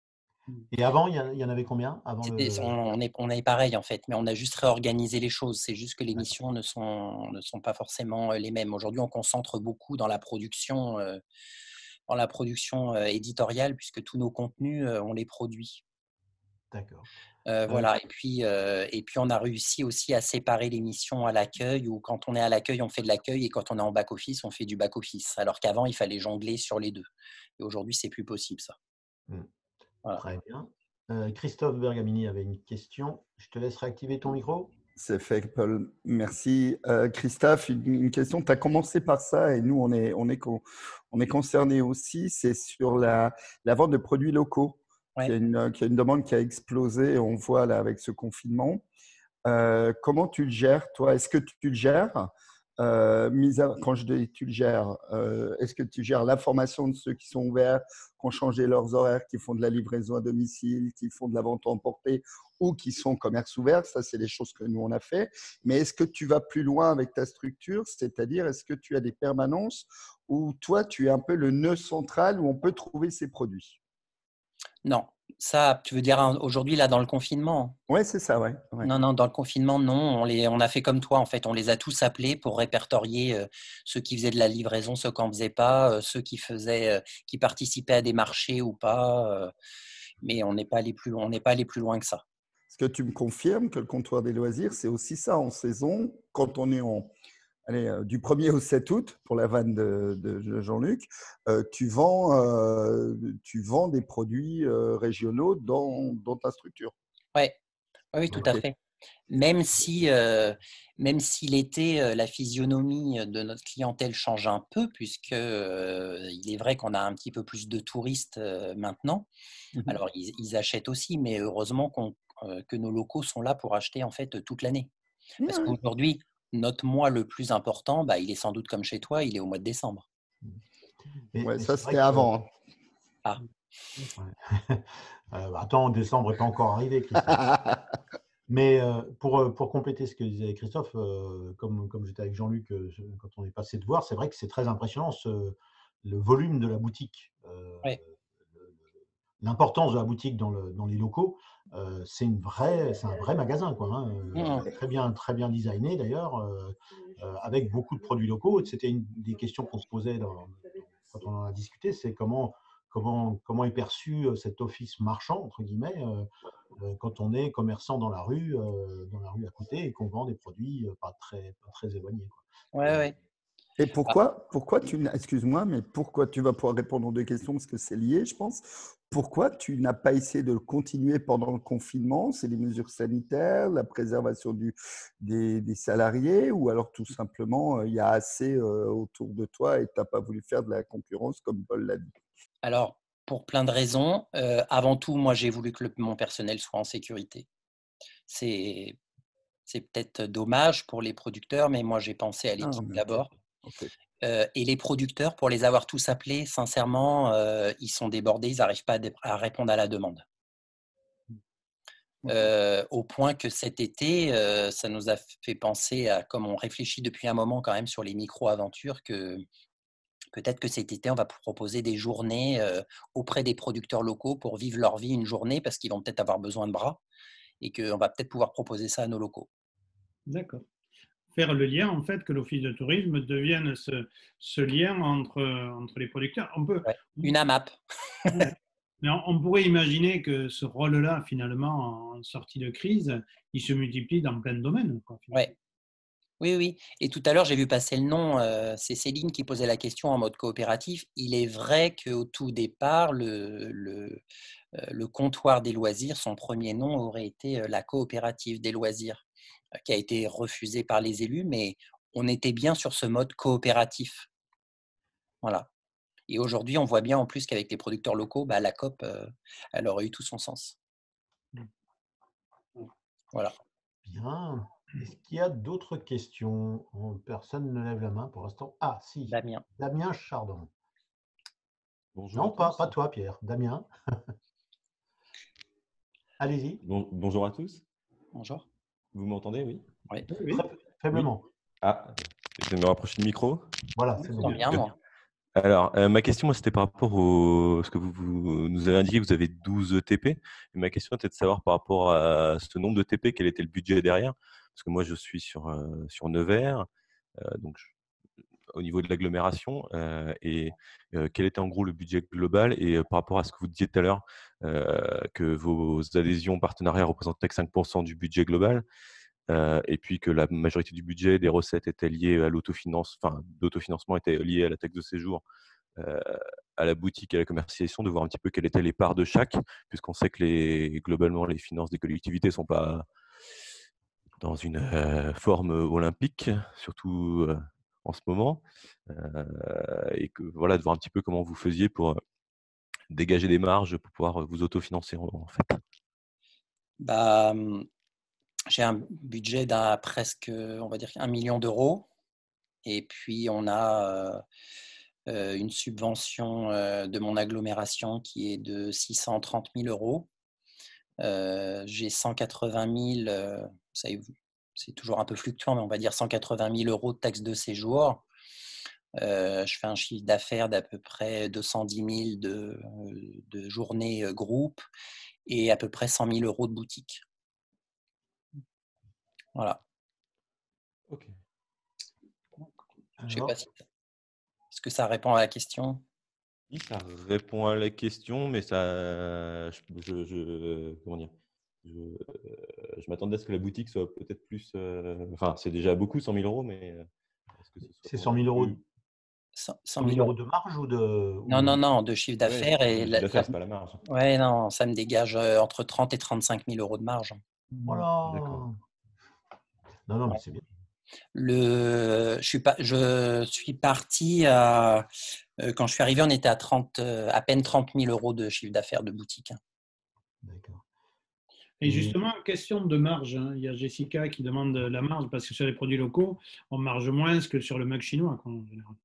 Et avant, il y en avait combien avant le... on, est, on est pareil en fait, mais on a juste réorganisé les choses. C'est juste que les missions ne sont, ne sont pas forcément les mêmes. Aujourd'hui, on concentre beaucoup dans la production, euh, dans la production euh, éditoriale, puisque tous nos contenus, euh, on les produit. D'accord. Euh, voilà. Et puis, euh, et puis, on a réussi aussi à séparer les missions à l'accueil, où quand on est à l'accueil, on fait de l'accueil, et quand on est en back-office, on fait du back-office. Alors qu'avant, il fallait jongler sur les deux. Et aujourd'hui, c'est plus possible, ça. Mmh. Voilà. Très bien. Euh, Christophe Bergamini avait une question. Je te laisse réactiver ton micro. C'est fait, Paul. Merci. Euh, Christophe, une, une question. Tu as commencé par ça et nous, on est, on est, on est concernés aussi. C'est sur la, la vente de produits locaux. Ouais. Qui a une, qui a une demande qui a explosé, on voit là avec ce confinement. Euh, comment tu le gères, toi? Est-ce que tu le gères euh, mis à, quand je dis tu le gères, euh, est-ce que tu gères l'information de ceux qui sont ouverts, qui ont changé leurs horaires, qui font de la livraison à domicile, qui font de la vente emportée ou qui sont commerce ouvert? Ça, c'est les choses que nous, on a fait. Mais est-ce que tu vas plus loin avec ta structure? C'est-à-dire, est-ce que tu as des permanences où toi, tu es un peu le nœud central où on peut trouver ces produits? Non, ça, tu veux dire aujourd'hui, là, dans le confinement? Oui, c'est ça, ouais. ouais. Non, non, dans le confinement, non. On, les, on a fait comme toi, en fait. On les a tous appelés pour répertorier euh, ceux qui faisaient de la livraison, ceux qui n'en faisaient pas, euh, ceux qui, faisaient, euh, qui participaient à des marchés ou pas. Euh, mais on n'est pas allé plus loin, on n'est pas allé plus loin que ça. Est-ce que tu me confirmes que le comptoir des loisirs, c'est aussi ça en saison, quand on est en… Allez, euh, du premier au sept août, pour la vanne de, de Jean-Luc, euh, tu, vends, euh, tu vends des produits euh, régionaux dans, dans ta structure. Ouais. Oui, tout okay. à fait. Même si, euh, même si l'été, euh, la physionomie de notre clientèle change un peu, puisque euh, il est vrai qu'on a un petit peu plus de touristes euh, maintenant. Mmh. Alors, ils, ils achètent aussi, mais heureusement qu'on, euh, que nos locaux sont là pour acheter en fait toute l'année. Parce mmh. qu'aujourd'hui, notre mois le plus important, bah, il est sans doute comme chez toi, il est au mois de décembre. Mais, ouais, mais ça, c'était avant. Que... Ah. Ouais. euh, attends, décembre n'est pas encore arrivé, Christophe. Mais euh, pour, pour compléter ce que disait Christophe, euh, comme, comme j'étais avec Jean-Luc euh, quand on est passé de voir, c'est vrai que c'est très impressionnant ce, le volume de la boutique. Euh, ouais. L'importance de la boutique dans, le, dans les locaux, euh, c'est une vraie, c'est un vrai magasin, quoi. Hein, mmh. Très bien, très bien designé d'ailleurs, euh, euh, avec beaucoup de produits locaux. C'était une des questions qu'on se posait dans, quand on en a discuté, c'est comment, comment, comment est perçu cet office marchand entre guillemets euh, euh, quand on est commerçant dans la rue, euh, dans la rue à côté et qu'on vend des produits euh, pas très, pas très éloignés, quoi. Ouais, ouais. Et pourquoi, pourquoi tu, excuse-moi, mais pourquoi tu vas pouvoir répondre aux deux questions parce que c'est lié, je pense. Pourquoi tu n'as pas essayé de le continuer pendant le confinement? C'est les mesures sanitaires, la préservation du, des, des salariés ou alors tout simplement, il y a assez euh, autour de toi et tu n'as pas voulu faire de la concurrence comme Paul l'a dit? Alors, pour plein de raisons. Euh, avant tout, moi, j'ai voulu que le, mon personnel soit en sécurité. C'est, c'est peut-être dommage pour les producteurs, mais moi, j'ai pensé à l'équipe ah, d'abord. Okay. Euh, et les producteurs, pour les avoir tous appelés, sincèrement, euh, ils sont débordés, ils n'arrivent pas à, dé- à répondre à la demande. Euh, au point que cet été, euh, ça nous a fait penser à, comme on réfléchit depuis un moment quand même sur les micro-aventures, que peut-être que cet été, on va proposer des journées euh, auprès des producteurs locaux pour vivre leur vie une journée parce qu'ils vont peut-être avoir besoin de bras et qu'on va peut-être pouvoir proposer ça à nos locaux. D'accord. Faire le lien, en fait, que l'Office de tourisme devienne ce, ce lien entre, entre les producteurs. On peut, ouais. Une AMAP. Ouais. Mais on, on pourrait imaginer que ce rôle-là, finalement, en sortie de crise, il se multiplie dans plein de domaines. Quoi, ouais. Oui, oui. Et tout à l'heure, j'ai vu passer le nom, euh, c'est Céline qui posait la question en mode coopératif. Il est vrai qu'au tout départ, le, le, euh, le comptoir des loisirs, son premier nom aurait été la coopérative des loisirs, euh, qui a été refusée par les élus, mais on était bien sur ce mode coopératif. Voilà. Et aujourd'hui, on voit bien en plus qu'avec les producteurs locaux, bah, la COP, euh, elle aurait eu tout son sens. Voilà. Bien. Est-ce qu'il y a d'autres questions? Personne ne lève la main pour l'instant. Ah, si. Damien. Damien Chardon. Bonjour non, pas, pas toi, Pierre. Damien. Allez-y. Bon, bonjour à tous. Bonjour. Vous m'entendez, oui? Oui. oui. Très faiblement. Oui. Ah, je vais me rapprocher du micro. Voilà, c'est bon. Bien, moi. Alors, euh, ma question, moi, c'était par rapport au ce que vous, vous nous avez indiqué que vous avez douze T P. Et ma question était de savoir par rapport à ce nombre de T P, quel était le budget derrière. Parce que moi, je suis sur, euh, sur Nevers, euh, donc je, au niveau de l'agglomération, euh, et euh, quel était en gros le budget global. Et euh, par rapport à ce que vous disiez tout à l'heure, euh, que vos adhésions partenariats représentaient que cinq pour cent du budget global. Euh, et puis que la majorité du budget des recettes était liée à l'autofinance, enfin, l'autofinancement était lié à la taxe de séjour, euh, à la boutique et à la commercialisation, de voir un petit peu quelles étaient les parts de chaque, puisqu'on sait que les, globalement les finances des collectivités ne sont pas dans une euh, forme olympique, surtout euh, en ce moment, euh, et que voilà, de voir un petit peu comment vous faisiez pour euh, dégager des marges pour pouvoir vous autofinancer en, en fait. Bah, j'ai un budget d'à presque, on va dire, un million d'euros. Et puis, on a euh, une subvention euh, de mon agglomération qui est de six cent trente mille euros. Euh, j'ai cent quatre-vingt mille, euh, c'est toujours un peu fluctuant, mais on va dire cent quatre-vingt mille euros de taxes de séjour. Euh, je fais un chiffre d'affaires d'à peu près deux cent dix mille de, de journées groupe et à peu près cent mille euros de boutique. Voilà. Ok. Je ne sais pas si. Est-ce que ça répond à la question? Oui, ça répond à la question, mais ça. Je, je, je comment dire Je, je m'attendais à ce que la boutique soit peut-être plus. Euh, enfin, c'est déjà beaucoup, cent mille euros, mais. Est-ce que c'est cent mille euros? cent mille euros de marge ou de. Non, non, non, de chiffre d'affaires. Ouais, et le la, chiffre d'affaires, la... c'est pas la marge. Ouais, non, ça me dégage entre trente et trente-cinq mille euros de marge. Voilà. D'accord. Non, non, mais c'est bien. Le, je suis pas, je suis parti à, quand je suis arrivé, on était à trente, à peine trente mille euros de chiffre d'affaires de boutique. D'accord. Et justement, question de marge, hein. Il y a Jessica qui demande la marge parce que sur les produits locaux, on marge moins que sur le mug chinois, quoi, en général.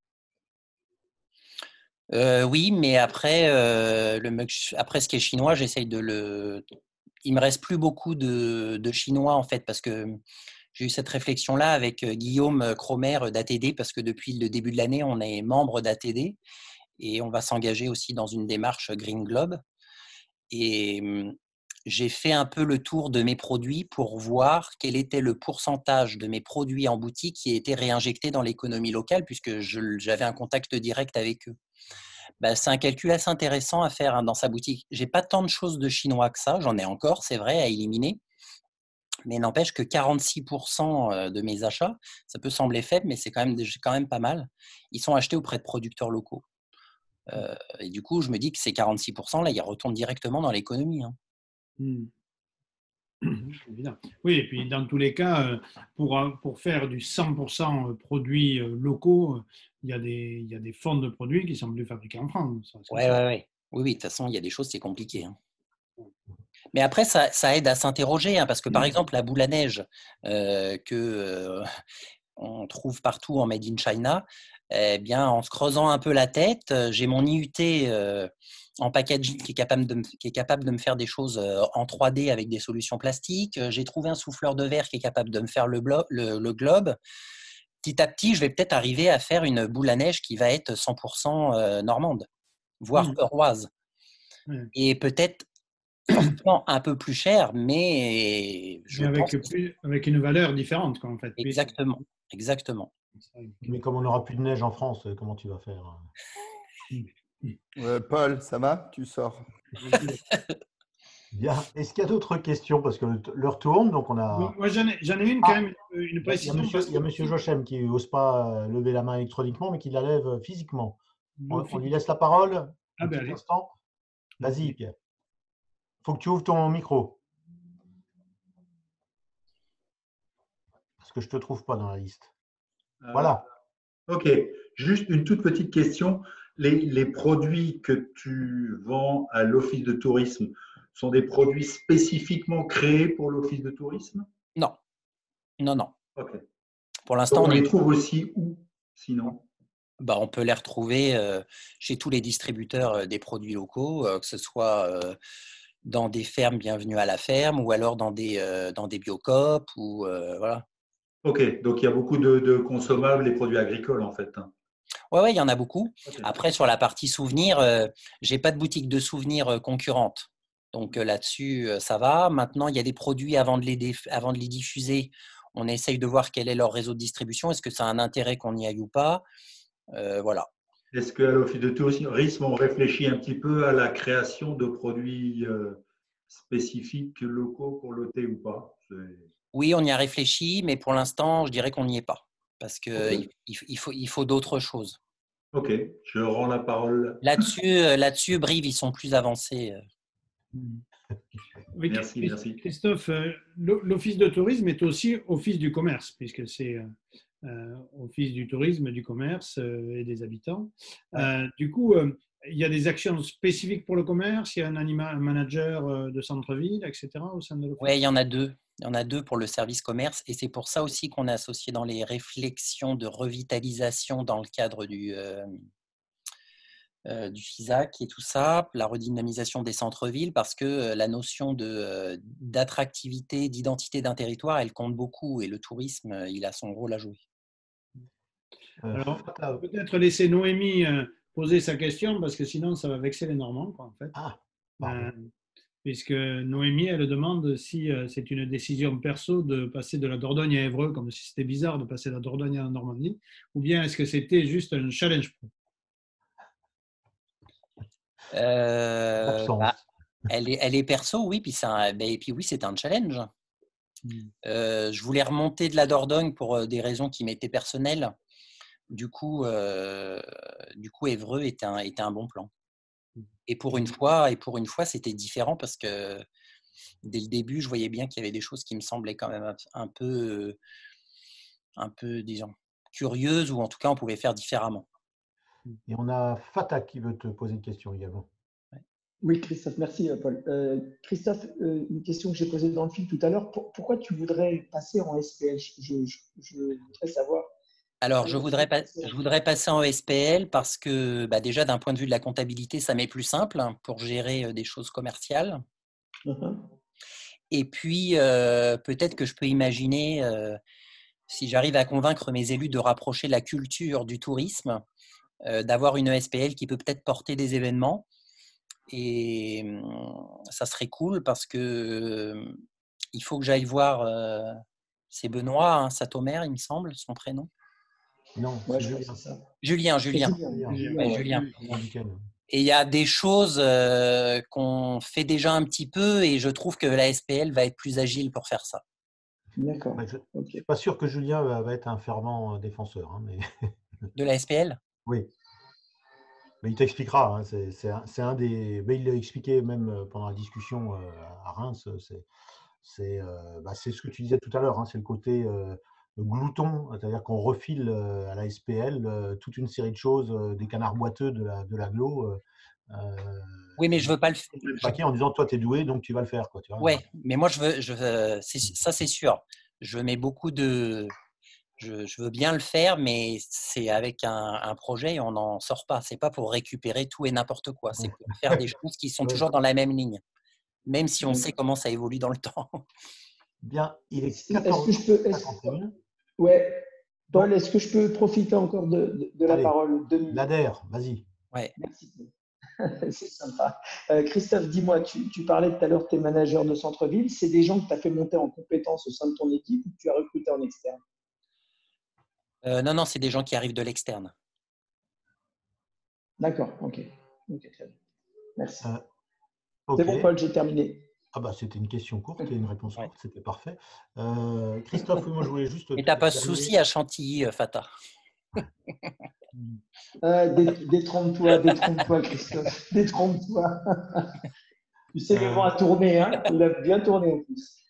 Euh, oui, mais après, euh, le mug, après ce qui est chinois, j'essaye de le. Il me reste plus beaucoup de, de chinois en fait parce que j'ai eu cette réflexion-là avec Guillaume Cromer d'A T D parce que depuis le début de l'année, on est membre d'A T D et on va s'engager aussi dans une démarche Green Globe. Et j'ai fait un peu le tour de mes produits pour voir quel était le pourcentage de mes produits en boutique qui étaient réinjectés dans l'économie locale puisque je, j'avais un contact direct avec eux. Ben, c'est un calcul assez intéressant à faire hein, dans sa boutique. Je n'ai pas tant de choses de chinois que ça, j'en ai encore, c'est vrai, à éliminer. Mais n'empêche que quarante-six pour cent de mes achats, ça peut sembler faible, mais c'est quand même, quand même pas mal. Ils sont achetés auprès de producteurs locaux. Euh, et du coup, je me dis que ces quarante-six pour cent, là, ils retournent directement dans l'économie. Hein. Mmh. Oui, et puis dans tous les cas, pour, pour faire du cent pour cent produits locaux, il y a des, il y a des fonds de produits qui sont plus fabriqués en France. Oui, oui, oui. Oui, oui, de toute façon, il y a des choses, c'est compliqué. Hein. Mais après, ça, ça aide à s'interroger, hein, parce que par exemple, la boule à neige euh, que euh, on trouve partout en Made in China, Eh bien, en se creusant un peu la tête, j'ai mon I U T euh, en packaging qui est, capable de me, qui est capable de me faire des choses en trois D avec des solutions plastiques. J'ai trouvé un souffleur de verre qui est capable de me faire le, blo- le, le globe. Petit à petit, je vais peut-être arriver à faire une boule à neige qui va être cent pour cent normande, voire Mmh. euroise. Ouais. Et peut-être forcément un peu plus cher, mais je Mais avec, pense que c'est- plus- avec une valeur différente, quoi, en fait. puisque- exactement, exactement. Mais comme on n'aura plus de neige en France, comment tu vas faire? Euh, Paul, ça va? Tu sors. Bien. Est-ce qu'il y a d'autres questions? Parce que le- l'heure tourne, donc on Moi, a. moi, j'en ai, j'en ai une Ah, quand même, une Il y a précision. monsieur, parce il y a que monsieur Jochem qui n'ose pas euh, lever la main électroniquement, mais qui la lève euh, physiquement. On, on l'office- lui laisse la parole un Ah ben petit allez. instant. Vas-y, Pierre. Il faut que tu ouvres ton micro. Parce que je ne te trouve pas dans la liste. Euh, Voilà. Ok, juste une toute petite question. Les, les produits que tu vends à l'office de tourisme sont des produits spécifiquement créés pour l'office de tourisme? Non, non, non. Ok. Pour l'instant, Donc on on est les trouve aussi où, sinon? bah, on peut les retrouver euh, chez tous les distributeurs euh, des produits locaux, euh, que ce soit euh, dans des fermes bienvenues à la ferme ou alors dans des, euh, dans des biocoop ou euh, voilà. Ok, donc il y a beaucoup de, de consommables et produits agricoles en fait. Ouais, ouais, il y en a beaucoup. Ok. Après, sur la partie souvenirs, euh, j'ai pas de boutique de souvenirs euh, concurrente. Donc euh, là-dessus, euh, ça va. Maintenant, il y a des produits avant de les, déf- avant de les diffuser. On essaye de voir quel est leur réseau de distribution. Est-ce que ça a un intérêt qu'on y aille ou pas? Euh, Voilà. Est-ce qu'à l'office de tourisme, on réfléchit un petit peu à la création de produits euh, spécifiques locaux pour l'O T ou pas? C'est- Oui, on y a réfléchi, mais pour l'instant, je dirais qu'on n'y est pas. Parce qu'il Ok, il faut, il faut d'autres choses. ok, je rends la parole. Là-dessus, euh, là-dessus, Brive, ils sont plus avancés. euh. Oui, Merci, Christ- merci. Christophe, euh, l'o- l'office de tourisme est aussi office du commerce, puisque c'est euh, euh, office du tourisme, du commerce euh, et des habitants. Euh, du coup, euh, il y a des actions spécifiques pour le commerce, il y a un, anima- un manager euh, de centre-ville, et cetera au sein de l'office. Ouais, il y en a deux. Il y en a deux pour le service commerce et c'est pour ça aussi qu'on est associé dans les réflexions de revitalisation dans le cadre du, euh, euh, du FISAC et tout ça, la redynamisation des centres-villes, parce que euh, la notion de, euh, d'attractivité, d'identité d'un territoire, elle compte beaucoup et le tourisme, euh, il a son rôle à jouer. Euh, Alors, Fata- peut-être laisser Noémie euh, poser sa question, parce que sinon, ça va vexer les Normands, quoi, en fait. Ah, pardon. Euh, puisque Noémie, elle demande si euh, c'est une décision perso de passer de la Dordogne à Évreux, comme si c'était bizarre de passer de la Dordogne à la Normandie, ou bien est-ce que c'était juste un challenge pro? Euh, Absence. bah, elle, est, elle est perso, oui, puis, c'est un- ben, et puis oui, c'est un challenge. Euh, je voulais remonter de la Dordogne pour euh, des raisons qui m'étaient personnelles. Du coup, euh, du coup Évreux était un, était un bon plan. Et pour une fois, et pour une fois, c'était différent parce que dès le début, je voyais bien qu'il y avait des choses qui me semblaient quand même un, un peu, un peu, disons, curieuses ou en tout cas, on pouvait faire différemment. Et on a Fata qui veut te poser une question également. Oui, Christophe, merci Paul. Euh, Christophe, euh, une question que j'ai posée dans le film tout à l'heure, pour- pourquoi tu voudrais passer en S P L? je, je, je voudrais savoir. Alors, je voudrais, pas, je voudrais passer en S P L parce que bah, déjà, d'un point de vue de la comptabilité, ça m'est plus simple hein, pour gérer des choses commerciales. Uh-huh. Et puis, euh, peut-être que je peux imaginer, euh, si j'arrive à convaincre mes élus de rapprocher la culture du tourisme, euh, d'avoir une E S P L qui peut peut-être porter des événements. Et ça serait cool parce que euh, il faut que j'aille voir, euh, c'est Benoît hein, Satomer, il me semble, son prénom. Non, Ouais, c'est je crois Julien. que c'est ça. Julien, C'est Julien. Julien, Julien. Ouais, ouais. Julien. Julien Duquesne. Et il y a des choses euh, qu'on fait déjà un petit peu et je trouve que la S P L va être plus agile pour faire ça. D'accord. Ouais, je ne Ok. suis pas sûr que Julien va, va être un fervent euh, défenseur. Hein, mais... De la S P L? Oui. Mais il t'expliquera. Hein, c'est, c'est un, c'est un des. Mais il l'a expliqué même euh, pendant la discussion euh, à Reims. C'est, c'est, euh, bah, c'est ce que tu disais tout à l'heure. Hein, c'est le côté euh, glouton, c'est-à-dire qu'on refile euh, à la S P L euh, toute une série de choses, euh, des canards boiteux de la de l'agglo. Euh, euh, Oui, mais je veux pas le faire. le paquet en disant toi tu es doué donc tu vas le faire quoi, tu vois. Ouais, mais moi je veux, je veux c'est, ça c'est sûr. Je mets beaucoup de, je, je veux bien le faire, mais c'est avec un, un projet et on n'en sort pas. C'est pas pour récupérer tout et n'importe quoi. C'est pour faire des choses qui sont Ouais. toujours dans la même ligne, même si on Ouais. sait comment ça évolue dans le temps. Bien, il est Est-ce que quatorze je peux. heures est-ce- cinquante et un. Ouais. Paul, est-ce que je peux profiter encore de, de- de la Allez, parole deux minutes? l'adhère, vas-y. Ouais. Merci. C'est sympa. Euh, Christophe, dis-moi, tu, tu parlais tout à l'heure de tes managers de centre-ville. C'est des gens que tu as fait monter en compétences au sein de ton équipe ou que tu as recruté en externe? Euh, non, non, c'est des gens qui arrivent de l'externe. D'accord, ok. Ok, très bien. Merci. Euh, C'est ok. bon, Paul, j'ai terminé. Ah bah, c'était une question courte et une réponse Ouais. courte, c'était parfait. Euh, Christophe, oui, moi je voulais juste. Et t'as pas de terminer. souci à Chantilly, euh, Fata. Euh, dé- détrompe-toi, détrompe-toi, Christophe. Détrompe-toi. Tu sais, le vent a tourné, hein? Il a bien tourné en plus.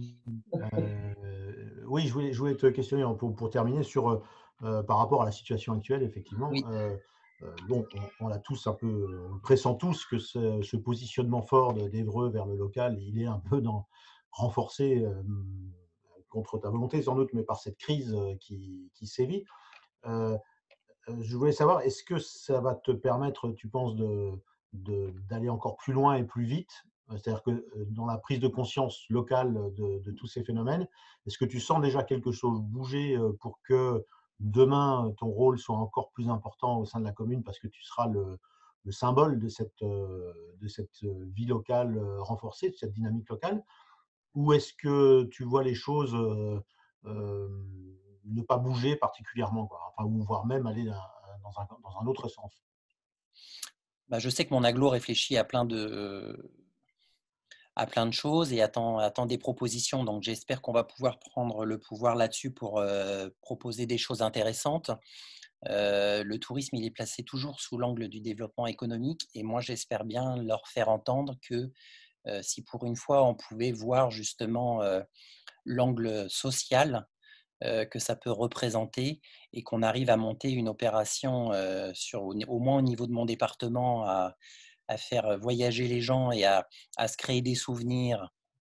Euh, oui, je voulais, je voulais te questionner hein, pour, pour terminer sur euh, par rapport à la situation actuelle, effectivement. Oui. Euh, euh, bon, on, on l'a tous un peu, on pressent tous que ce, ce positionnement fort de- d'Évreux vers le local, il est un peu dans, renforcé euh, contre ta volonté sans doute, mais par cette crise euh, qui, qui sévit. Euh, euh, je voulais savoir, est-ce que ça va te permettre, tu penses, de, de- d'aller encore plus loin et plus vite? Euh, C'est-à-dire que euh, dans la prise de conscience locale de, de tous ces phénomènes, est-ce que tu sens déjà quelque chose bouger euh, pour que demain, ton rôle soit encore plus important au sein de la commune parce que tu seras le, le symbole de cette, euh, de cette euh, vie locale euh, renforcée, de cette dynamique locale? Ou est-ce que tu vois les choses euh, euh, ne pas bouger particulièrement, quoi, enfin, ou voire même aller dans un, dans un autre sens? Bah, je sais que mon aglo réfléchit à plein de, à plein de choses et attend, attend des propositions. Donc, j'espère qu'on va pouvoir prendre le pouvoir là-dessus pour euh, proposer des choses intéressantes. Euh, le tourisme, il est placé toujours sous l'angle du développement économique et moi, j'espère bien leur faire entendre que euh, si pour une fois, on pouvait voir justement euh, l'angle social euh, que ça peut représenter et qu'on arrive à monter une opération euh, sur, au, au moins au niveau de mon département à, à faire voyager les gens et à, à se créer des souvenirs,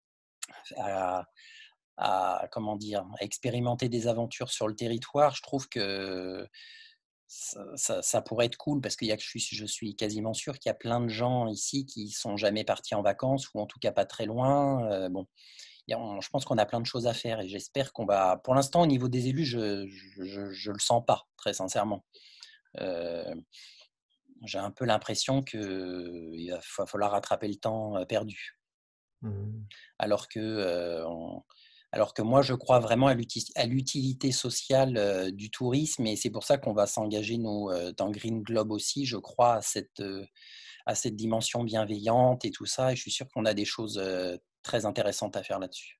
à, à, comment dire, à expérimenter des aventures sur le territoire, je trouve que ça, ça, ça pourrait être cool parce que y a, je, suis, je suis quasiment sûr qu'il y a plein de gens ici qui sont jamais partis en vacances ou en tout cas pas très loin. Euh, bon, y a, on, je pense qu'on a plein de choses à faire et j'espère qu'on va. Pour l'instant, au niveau des élus, je je le sens pas très sincèrement. Euh, j'ai un peu l'impression qu'il va falloir rattraper le temps perdu. Mmh. Alors que, euh, on, alors que moi, je crois vraiment à l'utilité sociale euh, du tourisme et c'est pour ça qu'on va s'engager, nous, euh, dans Green Globe aussi. Je crois à cette, euh, à cette dimension bienveillante et tout ça et je suis sûr qu'on a des choses euh, très intéressantes à faire là-dessus.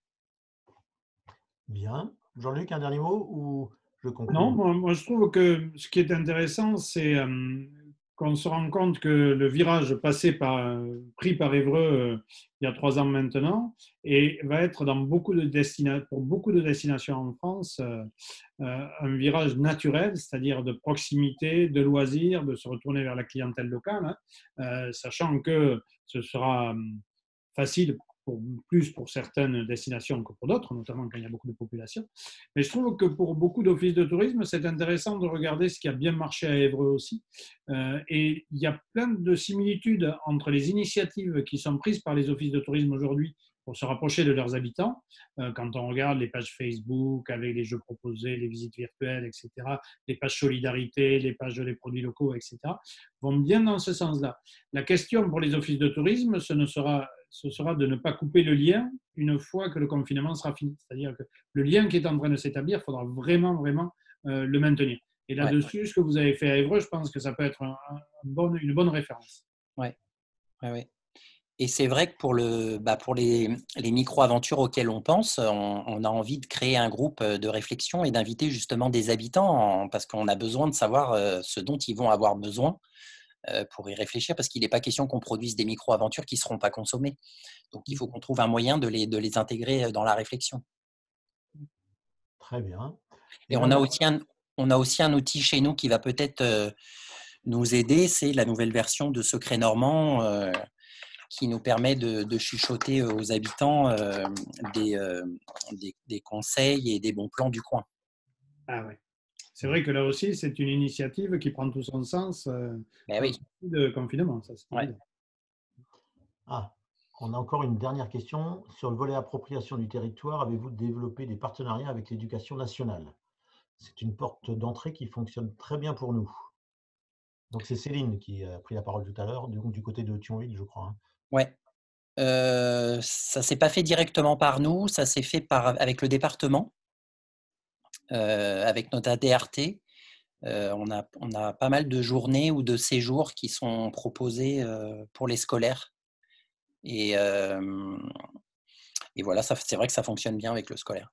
Bien. Jean-Luc, un dernier mot ou je conclue? Non, moi, moi, je trouve que ce qui est intéressant, c'est euh, qu'on se rend compte que le virage passé par, pris par Évreux euh, il y a trois ans maintenant et va être dans beaucoup de destinations, pour beaucoup de destinations en France, euh, euh, un virage naturel, c'est-à-dire de proximité, de loisirs, de se retourner vers la clientèle locale, hein, euh, sachant que ce sera facile pour, plus pour certaines destinations que pour d'autres, notamment quand il y a beaucoup de population. Mais je trouve que pour beaucoup d'offices de tourisme, c'est intéressant de regarder ce qui a bien marché à Évreux aussi. Euh, et il y a plein de similitudes entre les initiatives qui sont prises par les offices de tourisme aujourd'hui pour se rapprocher de leurs habitants. Euh, quand on regarde les pages Facebook avec les jeux proposés, les visites virtuelles, et cetera, les pages solidarité, les pages des produits locaux, et cetera, vont bien dans ce sens-là. La question pour les offices de tourisme, ce, ne sera, ce sera de ne pas couper le lien une fois que le confinement sera fini. C'est-à-dire que le lien qui est en train de s'établir, il faudra vraiment, vraiment euh, le maintenir. Et là-dessus, ouais. Ce que vous avez fait à Évreux, je pense que ça peut être un, un bon, une bonne référence. Oui, oui, oui. Et c'est vrai que pour, le, bah pour les, les micro-aventures auxquelles on pense, on, on a envie de créer un groupe de réflexion et d'inviter justement des habitants en, parce qu'on a besoin de savoir euh, ce dont ils vont avoir besoin euh, pour y réfléchir parce qu'il n'est pas question qu'on produise des micro-aventures qui ne seront pas consommées. Donc, il faut qu'on trouve un moyen de les, de les intégrer dans la réflexion. Très bien. Et, et on, a aussi un, on a aussi un outil chez nous qui va peut-être euh, nous aider, c'est la nouvelle version de Secret Normand euh, qui nous permet de, de chuchoter aux habitants euh, des, euh, des, des conseils et des bons plans du coin. Ah ouais. C'est vrai que là aussi, c'est une initiative qui prend tout son sens euh, Ben oui. de confinement. Ça, c'est Ouais. évident. Ah, on a encore une dernière question. Sur le volet appropriation du territoire, avez-vous développé des partenariats avec l'éducation nationale? C'est une porte d'entrée qui fonctionne très bien pour nous. Donc c'est Céline qui a pris la parole tout à l'heure, du, du côté de Thionville, je crois. Hein. Ouais. Euh, ça s'est pas fait directement par nous, ça s'est fait par, avec le département, euh, avec notre A D R T. Euh, on, a, on a pas mal de journées ou de séjours qui sont proposés euh, pour les scolaires. Et, euh, et voilà, ça, c'est vrai que ça fonctionne bien avec le scolaire.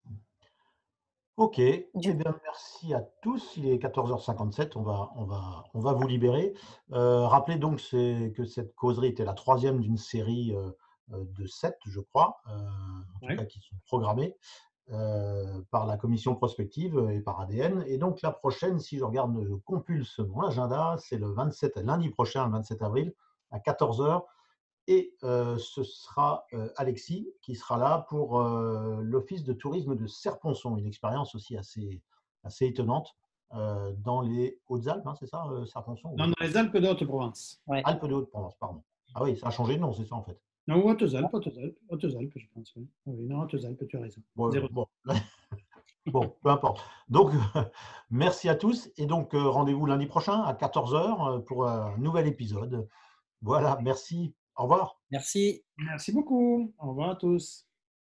Ok, eh bien, merci à tous. Il est quatorze heures cinquante-sept, on va, on va, on va vous libérer. Euh, rappelez donc c'est, que cette causerie était la troisième d'une série euh, de sept, je crois, euh, en tout Ouais. cas qui sont programmées euh, par la commission prospective et par A D N. Et donc la prochaine, si je regarde, je compulse mon agenda, c'est le vingt-sept, lundi prochain, le vingt-sept avril, à quatorze heures. Et euh, ce sera euh, Alexis qui sera là pour euh, l'Office de tourisme de Serponçon, une expérience aussi assez, assez étonnante euh, dans les Hautes-Alpes, hein, c'est ça, euh, Serponçon? Non, dans les Alpes de Haute-Provence. Ouais. Alpes de Haute-Provence, pardon. Ah oui, ça a changé de nom, c'est ça en fait. Non, Hautes-Alpes, Hautes-Alpes, Hautes-Alpes, je pense. Oui, oui non, Hautes-Alpes, tu as raison. Bon, Zéro. bon. Bon, peu importe. Donc, merci à tous et donc euh, rendez-vous lundi prochain à quatorze heures pour un nouvel épisode. Voilà, merci. Au revoir. Merci. Merci beaucoup. Au revoir à tous.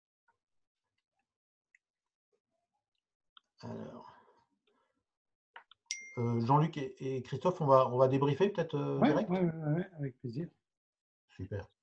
Alors, euh, Jean-Luc et, et Christophe, on va, on va débriefer peut-être euh, Ouais, direct. ouais, ouais, ouais, avec plaisir. Super.